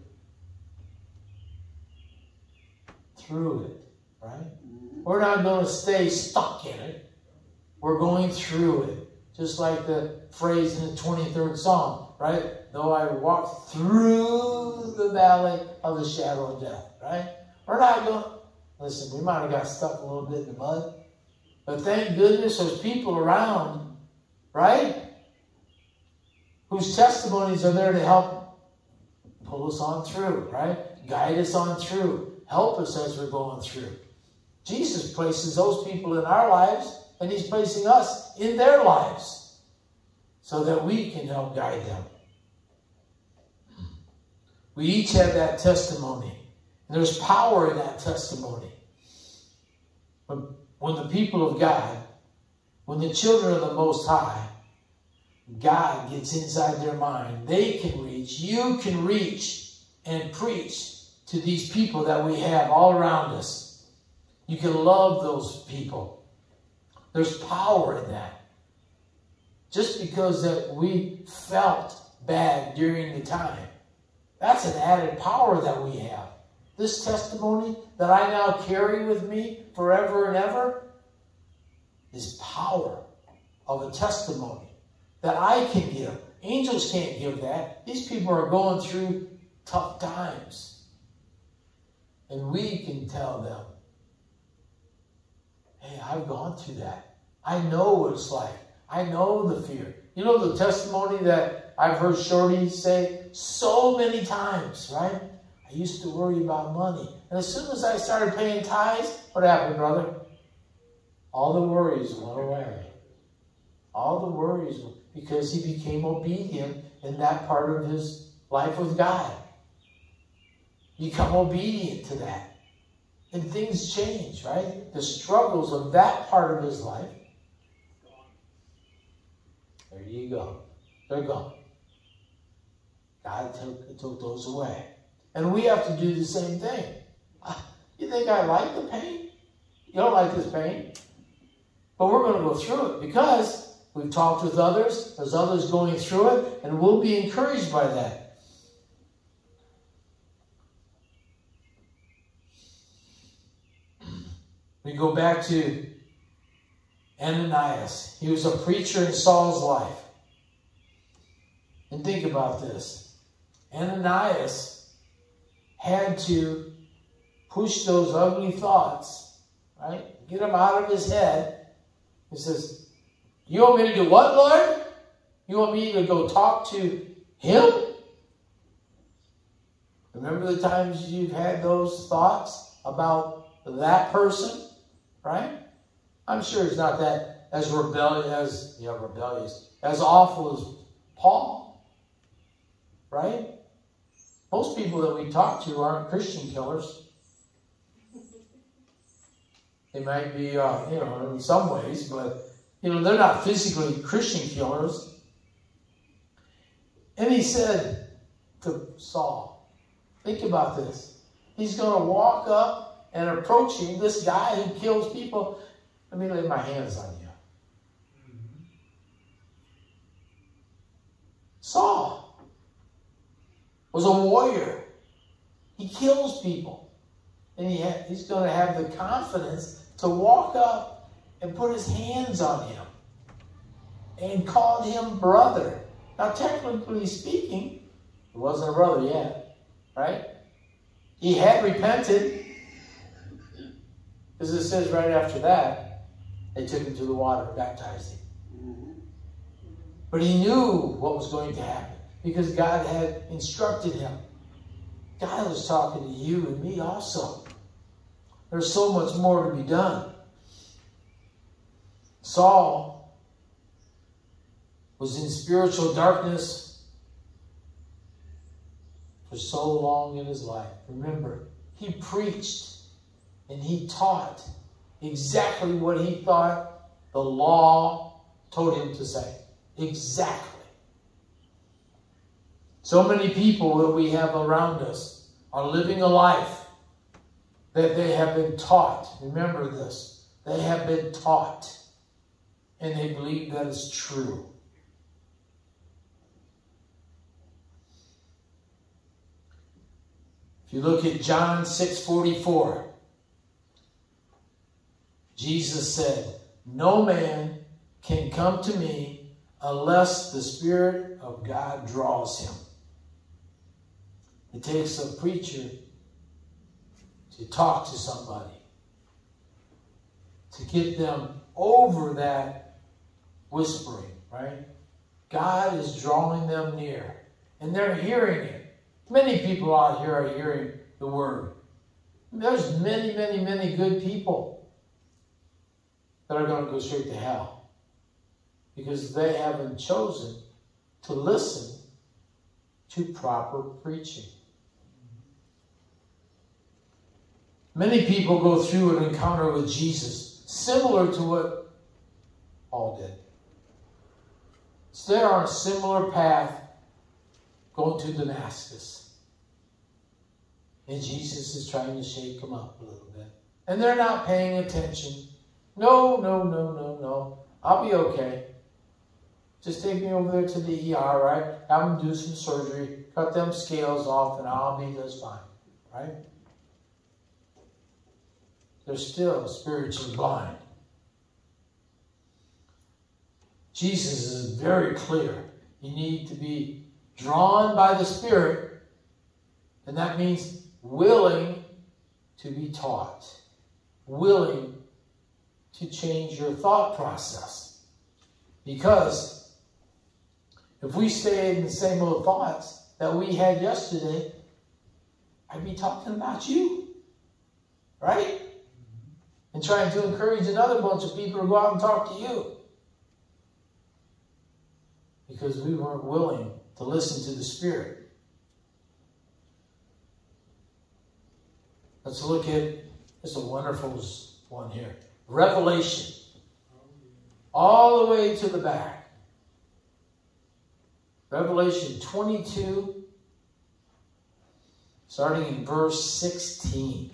Through it, right? We're not going to stay stuck in it. We're going through it. Just like the phrase in the twenty-third Psalm, right? Though I walk through the valley of the shadow of death, right? We're not going, listen, we might have got stuck a little bit in the mud. But thank goodness there's people around, right? Whose testimonies are there to help pull us on through, right? Guide us on through. Help us as we're going through. Jesus places those people in our lives, and he's placing us in their lives so that we can help guide them. We each have that testimony. And there's power in that testimony. When, when the people of God, when the children of the Most High, God gets inside their mind, they can reach, you can reach and preach to these people that we have all around us. You can love those people. There's power in that. Just because that we felt bad during the time, that's an added power that we have. This testimony that I now carry with me forever and ever is power of a testimony that I can give. Angels can't give that. These people are going through tough times. And we can tell them, hey, I've gone through that. I know what it's like. I know the fear. You know the testimony that I've heard Shorty say so many times, right? I used to worry about money. And as soon as I started paying tithes, what happened, brother? All the worries went away. All the worries, because he became obedient in that part of his life with God. Become obedient to that. And things change, right? The struggles of that part of his life, there you go. They're gone. God took, took those away. And we have to do the same thing. You think I like the pain? You don't like this pain? But we're going to go through it because we've talked with others. There's others going through it. And we'll be encouraged by that. We go back to Ananias. He was a preacher in Saul's life. And think about this. Ananias had to push those ugly thoughts, right? Get them out of his head. He says, you want me to do what, Lord? You want me to go talk to him? Remember the times you've had those thoughts about that person, right? I'm sure it's not that as rebellious, as, yeah, rebellious, as awful as Paul, right? Most people that we talk to aren't Christian killers. They might be, uh, you know, in some ways, but, you know, they're not physically Christian killers. And he said to Saul, think about this. He's going to walk up and approach him, this guy who kills people. Let me lay my hands on you. Mm-hmm. Saul was a warrior. He kills people. And he ha he's going to have the confidence to walk up and put his hands on him and called him brother. Now, technically speaking, he wasn't a brother yet, right? He had repented, because it says right after that, they took him to the water and baptized him. But he knew what was going to happen, because God had instructed him. God was talking to you and me also. There's so much more to be done. Saul was in spiritual darkness for so long in his life. Remember, he preached and he taught exactly what he thought the law told him to say. Exactly. So many people that we have around us are living a life that they have been taught. Remember this. They have been taught. And they believe that is true. If you look at John six forty-four, Jesus said, "No man can come to me unless the Spirit of God draws him." It takes a preacher to talk to somebody, to get them over that whispering, right? God is drawing them near, and they're hearing it. Many people out here are hearing the word. There's many, many, many good people that are going to go straight to hell because they haven't chosen to listen to proper preaching. Many people go through an encounter with Jesus similar to what Paul did. So they're on a similar path going to Damascus. And Jesus is trying to shake them up a little bit. And they're not paying attention. No, no, no, no, no. I'll be okay. Just take me over there to the E R, right? Have them do some surgery. Cut them scales off and I'll be just fine. Right? They're still spiritually blind. Jesus is very clear. You need to be drawn by the Spirit, and that means willing to be taught, willing to change your thought process. Because if we stay in the same old thoughts that we had yesterday, I'd be talking about you, right? And trying to encourage another bunch of people to go out and talk to you. Because we weren't willing to listen to the Spirit. Let's look at, this is a wonderful one here. Revelation. All the way to the back. Revelation twenty-two, starting in verse sixteen.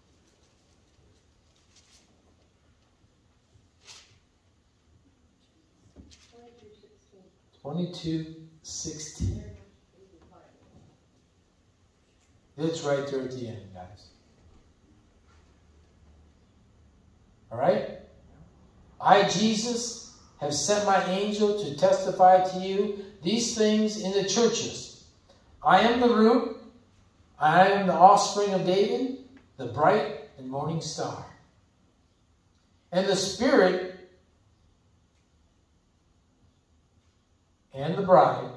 twenty-two sixteen. It's right there at the end, guys. All right? I, Jesus, have sent my angel to testify to you these things in the churches. I am the root. I am the offspring of David, the bright and morning star. And the Spirit and the bride,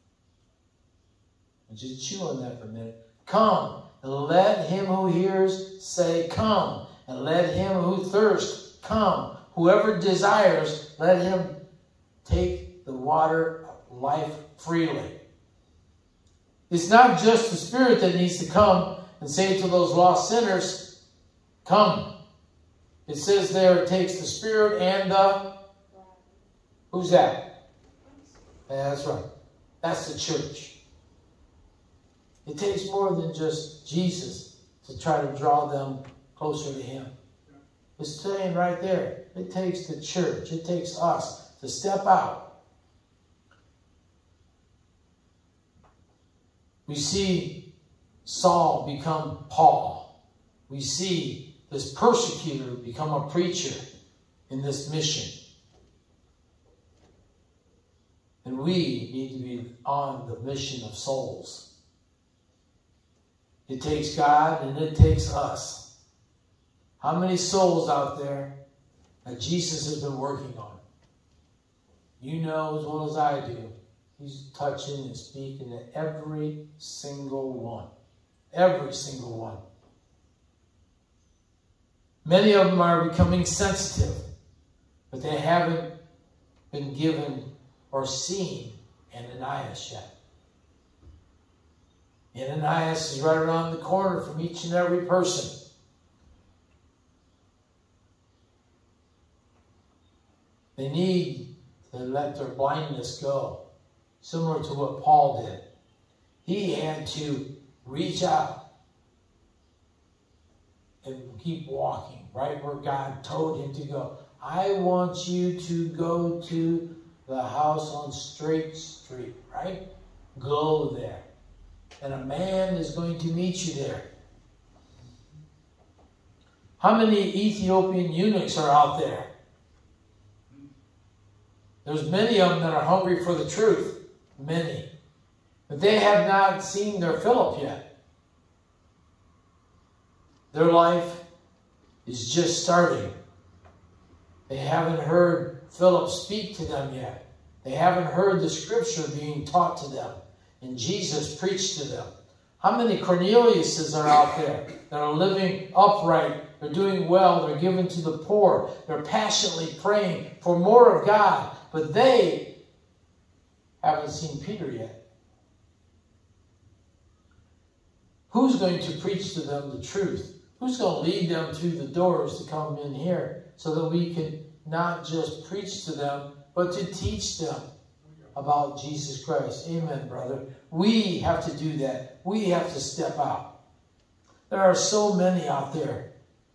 and just chew on that for a minute. Come, and let him who hears say, come. And let him who thirsts come. Whoever desires, let him take the water of life freely. It's not just the Spirit that needs to come and say to those lost sinners, come. It says there it takes the Spirit and the... Who's that? Yeah, that's right. That's the church. It takes more than just Jesus to try to draw them closer to Him. It's saying right there, it takes the church, it takes us to step out. We see Saul become Paul. We see this persecutor become a preacher in this mission. And we need to be on the mission of souls. It takes God and it takes us. How many souls out there that Jesus has been working on? You know as well as I do, he's touching and speaking to every single one. Every single one. Many of them are becoming sensitive, but they haven't been given or seen Ananias yet. Ananias is right around the corner from each and every person. They need to let their blindness go, similar to what Paul did. He had to reach out and keep walking right where God told him to go. I want you to go to the house on Straight Street, right? Go there. And a man is going to meet you there. How many Ethiopian eunuchs are out there? There's many of them that are hungry for the truth. Many. But they have not seen their Philip yet. Their life is just starting. They haven't heard Philip speak to them yet. They haven't heard the scripture being taught to them. And Jesus preached to them. How many Corneliuses are out there that are living upright? They're doing well. They're giving to the poor. They're passionately praying for more of God. But they haven't seen Peter yet. Who's going to preach to them the truth? Who's going to lead them through the doors to come in here so that we can not just preach to them, but to teach them about Jesus Christ? Amen, brother. We have to do that. We have to step out. There are so many out there.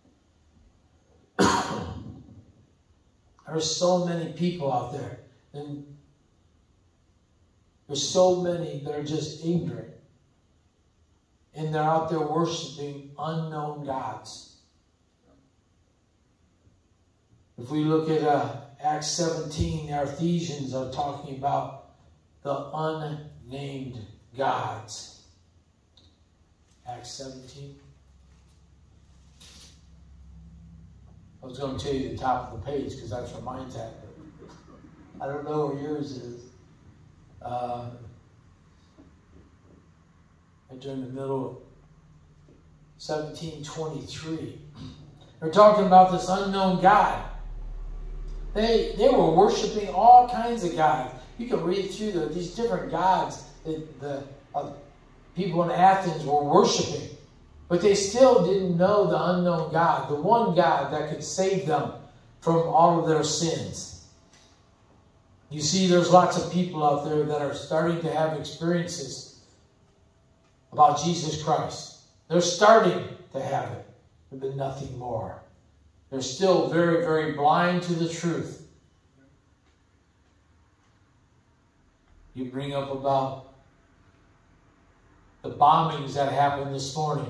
There are so many people out there. And there's so many that are just ignorant. And they're out there worshiping unknown gods. If we look at uh, Acts seventeen, the Ephesians are talking about the unnamed gods. Acts seventeen. I was going to tell you the top of the page because that's where mine's at. I don't know where yours is. Uh, right in the middle of seventeen twenty-three. They're talking about this unknown God. They, they were worshiping all kinds of gods. You can read through the, these different gods that the uh, people in Athens were worshiping. But they still didn't know the unknown God, the one God that could save them from all of their sins. You see, there's lots of people out there that are starting to have experiences about Jesus Christ. They're starting to have it, but nothing more. They're still very, very blind to the truth. You bring up about the bombings that happened this morning.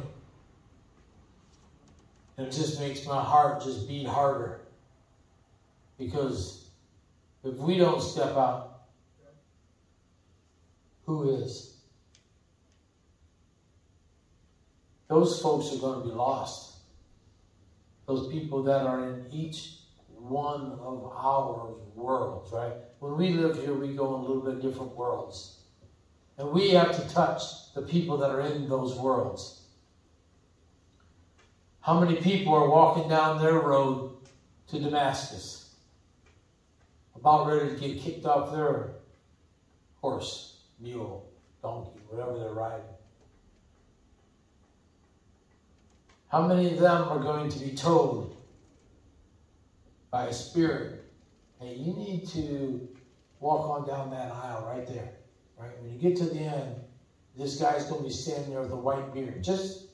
And it just makes my heart just beat harder. Because if we don't step out, who is? Those folks are going to be lost. Those people that are in each one of our worlds, right? When we live here, we go in a little bit different worlds. And we have to touch the people that are in those worlds. How many people are walking down their road to Damascus, about ready to get kicked off their horse, mule, donkey, whatever they're riding? How many of them are going to be told by a spirit, hey, you need to walk on down that aisle right there. Right? When you get to the end, this guy's going to be standing there with a white beard. Just,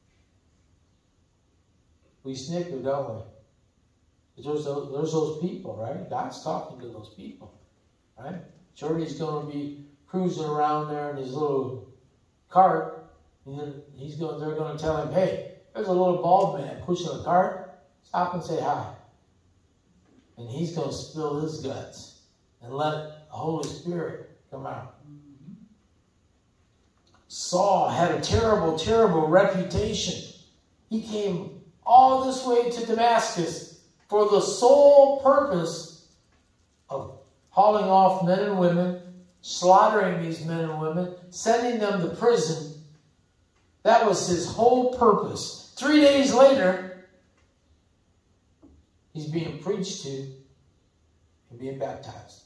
we snicker, don't we? There's those, there's those people, right? God's talking to those people, right? Sure, he's going to be cruising around there in his little cart, and then he's going, they're going to tell him, hey, there's a little bald man pushing a cart. Stop and say hi. And he's going to spill his guts and let the Holy Spirit come out. Saul had a terrible, terrible reputation. He came all this way to Damascus for the sole purpose of hauling off men and women, slaughtering these men and women, sending them to prison. That was his whole purpose. Three days later, he's being preached to and being baptized.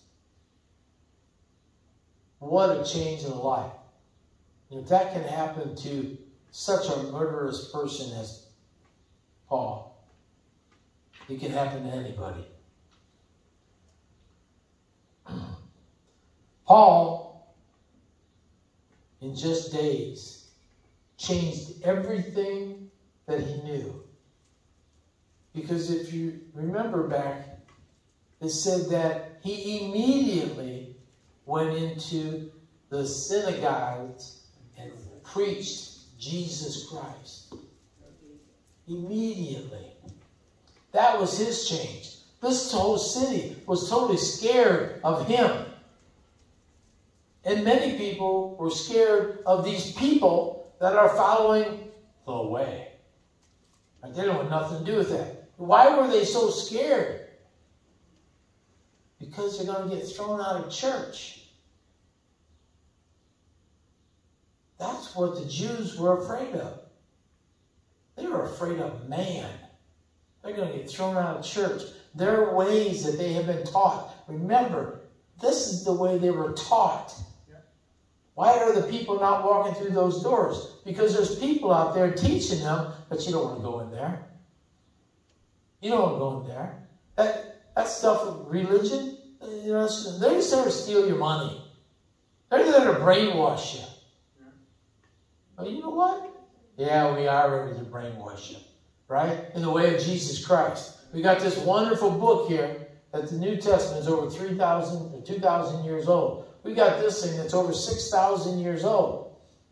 What a change in life. And if that can happen to such a murderous person as Paul, it can happen to anybody. Paul, in just days, changed everything that he knew. Because if you remember back, it said that he immediately went into the synagogues and preached Jesus Christ. Immediately. That was his change. This whole city was totally scared of him. And many people were scared of these people that are following the way. They didn't want nothing to do with that. Why were they so scared? Because they're going to get thrown out of church. That's what the Jews were afraid of. They were afraid of man. They're going to get thrown out of church. Their ways that they have been taught. Remember, this is the way they were taught. Why are the people not walking through those doors? Because there's people out there teaching them, but you don't want to go in there. You don't want to go in there. That, that stuff of religion, you know, they're just there to steal your money. They're there to brainwash you. But you know what? Yeah, we are ready to brainwash you. Right? In the way of Jesus Christ. We got this wonderful book here that the New Testament is over three thousand or two thousand years old. We got this thing that's over six thousand years old.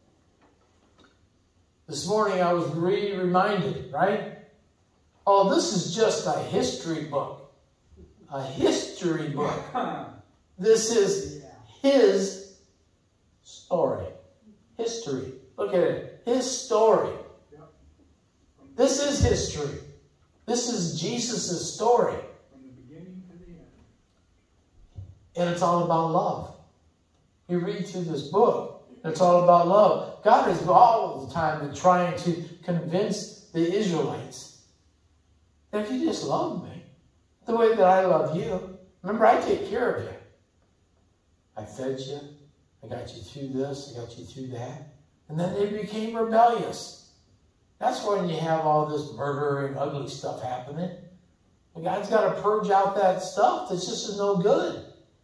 This morning I was re-reminded, right? Oh, this is just a history book. A history book. This is his story. History. Look at it. His story. This is history. This is Jesus' story. From the beginning to the end. And it's all about love. You read through this book, it's all about love. God is all the time trying to convince the Israelites that if you just love me, the way that I love you, remember I take care of you. I fed you. I got you through this. I got you through that. And then they became rebellious. That's when you have all this murder and ugly stuff happening. And God's got to purge out that stuff that's just no good.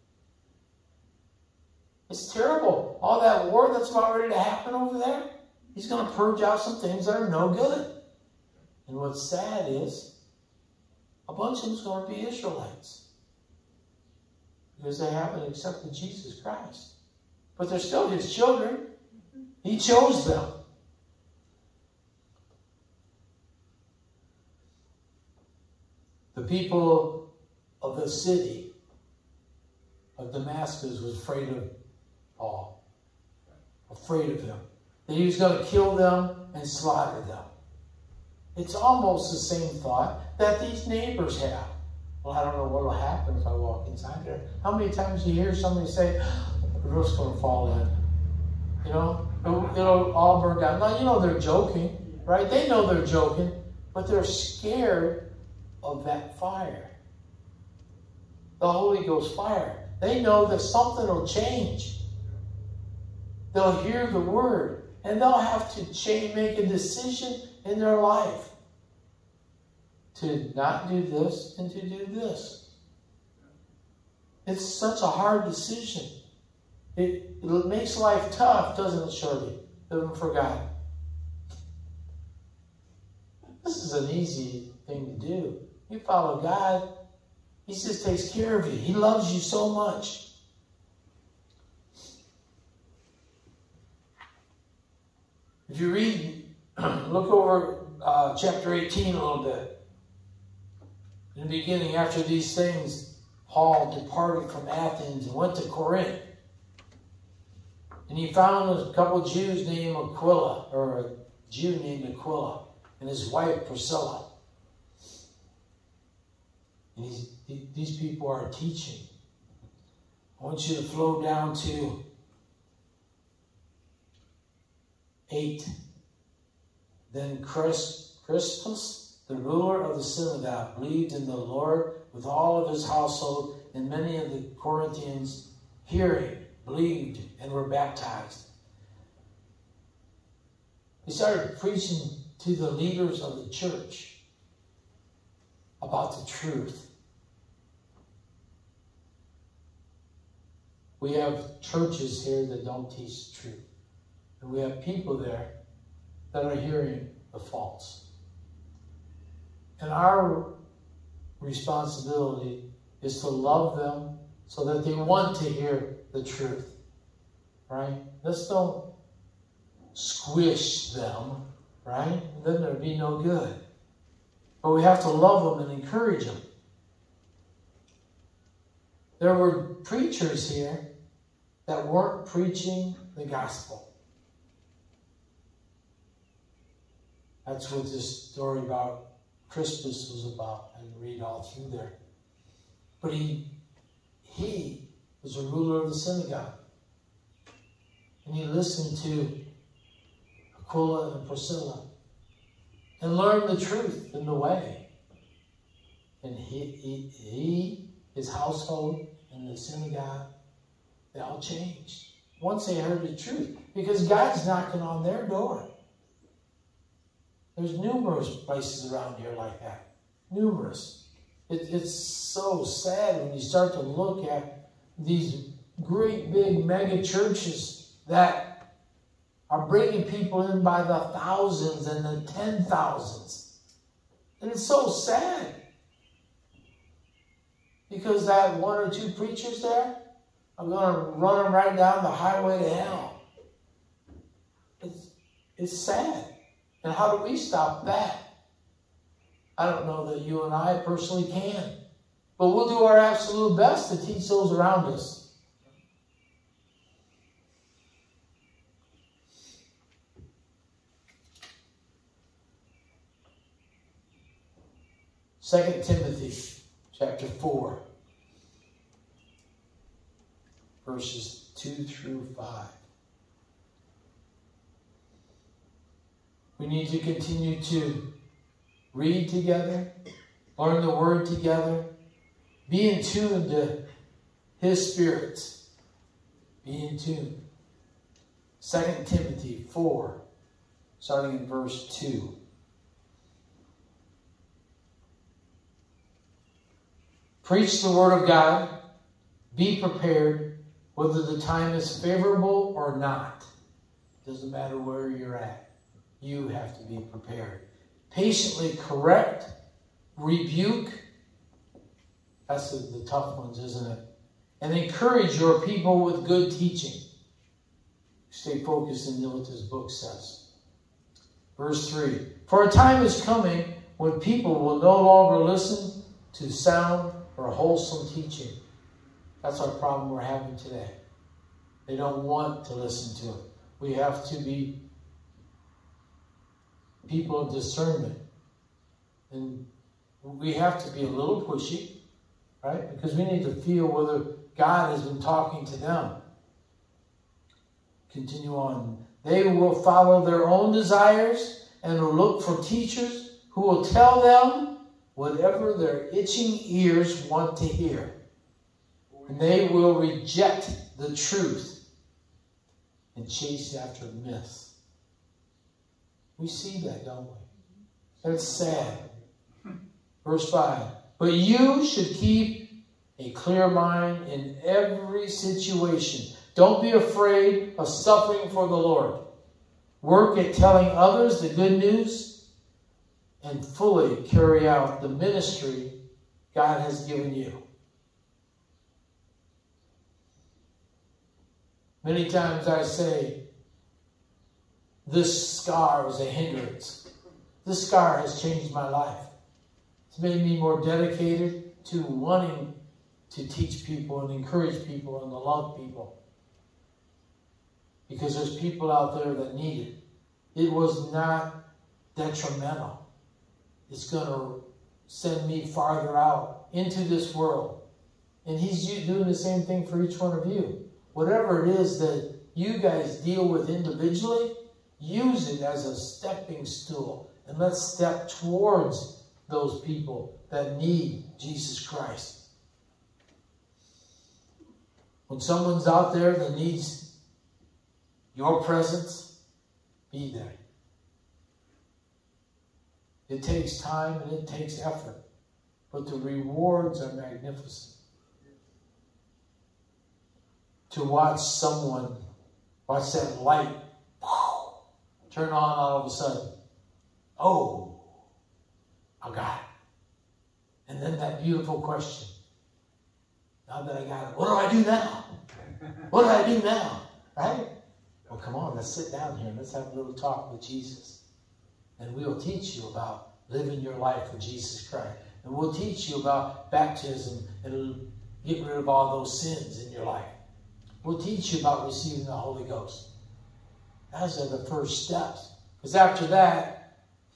It's terrible. All that war that's about ready to happen over there, he's going to purge out some things that are no good. And what's sad is, a bunch of them's going to be Israelites. Because they haven't accepted Jesus Christ. But they're still his children. He chose them. The people of the city of Damascus was afraid of Paul. Afraid of him. That he was going to kill them and slaughter them. It's almost the same thought that these neighbors have. Well, I don't know what will happen if I walk inside there. How many times do you hear somebody say, the roof's going to fall in? You know, it'll, it'll all burn down. Now, you know they're joking, right? They know they're joking, but they're scared of that fire. The Holy Ghost fire. They know that something will change. They'll hear the word, and they'll have to change, make a decision in their life to not do this and to do this. It's such a hard decision. It, it makes life tough, doesn't it, Shirley? Living for God. This is an easy thing to do. You follow God, he just takes care of you. He loves you so much. If you read, look over uh, chapter eighteen a little bit. In the beginning, after these things, Paul departed from Athens and went to Corinth. And he found a couple of Jews named Aquila, or a Jew named Aquila, and his wife Priscilla. And he's, these people are teaching. I want you to flow down to eight. Then Crispus, the ruler of the synagogue, believed in the Lord with all of his household, and many of the Corinthians, hearing, believed and were baptized. He started preaching to the leaders of the church about the truth. We have churches here that don't teach the truth. And we have people there that are hearing the false. And our responsibility is to love them so that they want to hear the truth. Right? Let's don't squish them, right? Then there'd be no good. But we have to love them and encourage them. There were preachers here that weren't preaching the gospel. That's what this story about Crispus was about. I can read all through there. But he, he was a ruler of the synagogue. And he listened to Aquila and Priscilla and learned the truth in the way. And he, he, he, his household, and the synagogue, they all changed once they heard the truth. Because God's knocking on their door. There's numerous places around here like that. Numerous. It, it's so sad when you start to look at these great big mega churches that are bringing people in by the thousands and the ten thousands. And it's so sad. Because that one or two preachers there are going to run them right down the highway to hell. It's, it's sad. And how do we stop that? I don't know that you and I personally can. But we'll do our absolute best to teach those around us. Second Timothy chapter four, verses two through five. We need to continue to read together, learn the Word together, be in tune to His Spirit. Be in tune. Second Timothy four, starting in verse two. Preach the Word of God. Be prepared, whether the time is favorable or not. Doesn't matter where you're at. You have to be prepared. Patiently correct, rebuke. That's the, the tough ones, isn't it? And encourage your people with good teaching. Stay focused and know what this book says. Verse three. For a time is coming when people will no longer listen to sound or wholesome teaching. That's our problem we're having today. They don't want to listen to it. We have to be people of discernment. And we have to be a little pushy, right? Because we need to feel whether God has been talking to them. Continue on. They will follow their own desires and will look for teachers who will tell them whatever their itching ears want to hear. And they will reject the truth and chase after myths. We see that, don't we? That's sad. Verse five. But you should keep a clear mind in every situation. Don't be afraid of suffering for the Lord. Work at telling others the good news and fully carry out the ministry God has given you. Many times I say, this scar is a hindrance. This scar has changed my life. It's made me more dedicated to wanting to teach people and encourage people and to love people. Because there's people out there that need it. It was not detrimental. It's going to send me farther out into this world. And he's doing the same thing for each one of you. Whatever it is that you guys deal with individually, use it as a stepping stool. And let's step towards those people that need Jesus Christ. When someone's out there that needs your presence, be there. It takes time and it takes effort, but the rewards are magnificent. To watch someone, watch that light whoo, turn on all of a sudden. Oh, I got it. And then that beautiful question. Now that I got it, what do I do now? What do I do now? Right? Well, come on, let's sit down here and let's have a little talk with Jesus. And we'll teach you about living your life for Jesus Christ. And we'll teach you about baptism and get rid of all those sins in your life. We'll teach you about receiving the Holy Ghost. Those are the first steps. Because after that,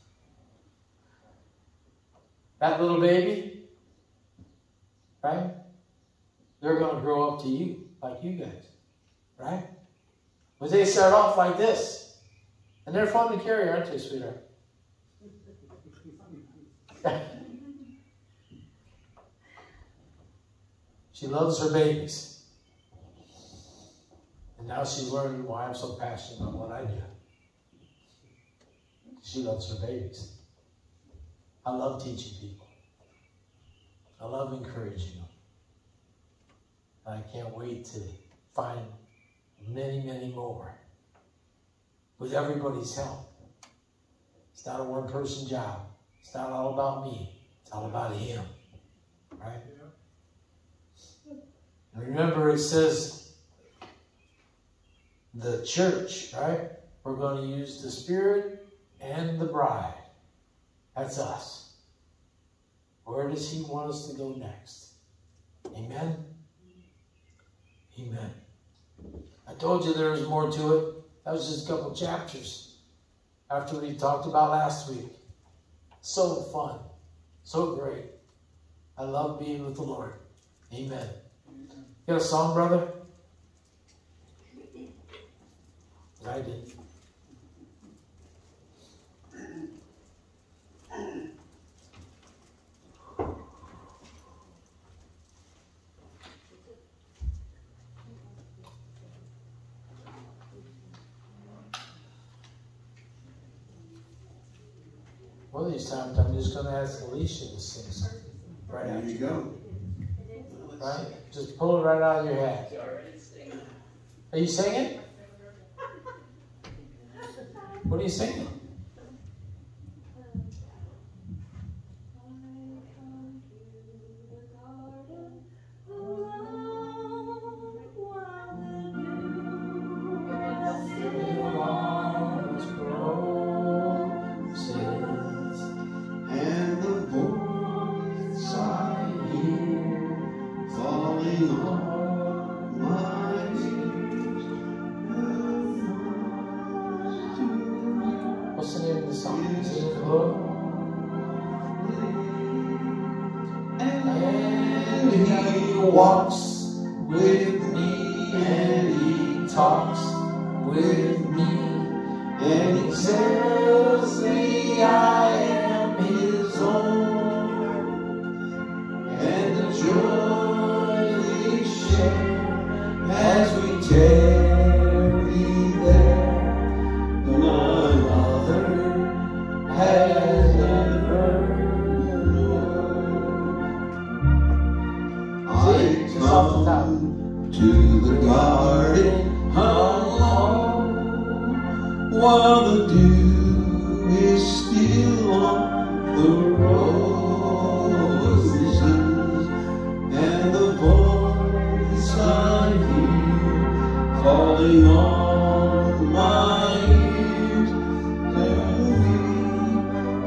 that little baby, right? They're going to grow up to you, like you guys, right? But they start off like this. And they're fun to carry, aren't they, sweetheart? She loves her babies. And now she's learning why I'm so passionate about what I do. She loves her babies. I love teaching people. I love encouraging them. I can't wait to find many, many more with everybody's help. It's not a one-person job. It's not all about me. It's all about him. Right? And remember, it says the church, right? We're going to use the Spirit and the bride. That's us. Where does he want us to go next? Amen? Amen. I told you there was more to it. That was just a couple chapters after we talked about last week. So fun. So great. I love being with the Lord. Amen. You got a song, brother? I did. One of these times, I'm just going to ask Alicia to sing something. Right There after you go. Right? Just pull it right out of your hat. Are you singing? What are you singing? And the voice I hear falling on my ears. What's the name of the song? Is it Hello? And he walks with me, and he talks with me, and he tells me I am his own, and the joy we share as we tarry there, none other has ever known. I come to the garden alone, while the dew is still on the roses, and the voice I hear falling on my ears, tell me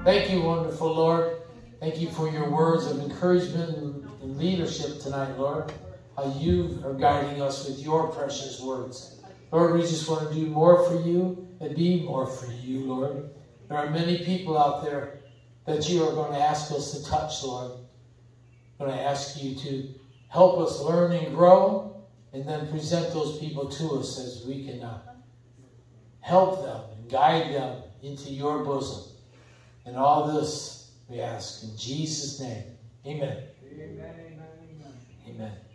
Thank you, wonderful Lord. Thank you for your words of encouragement and, and leadership tonight, Lord. How you are guiding us with your precious words. Lord, we just want to do more for you and be more for you, Lord. There are many people out there that you are going to ask us to touch, Lord. I'm going to ask you to help us learn and grow, and then present those people to us as we can uh, help them and guide them into your bosom. And all this we ask in Jesus' name. Amen. Amen, amen, amen. Amen.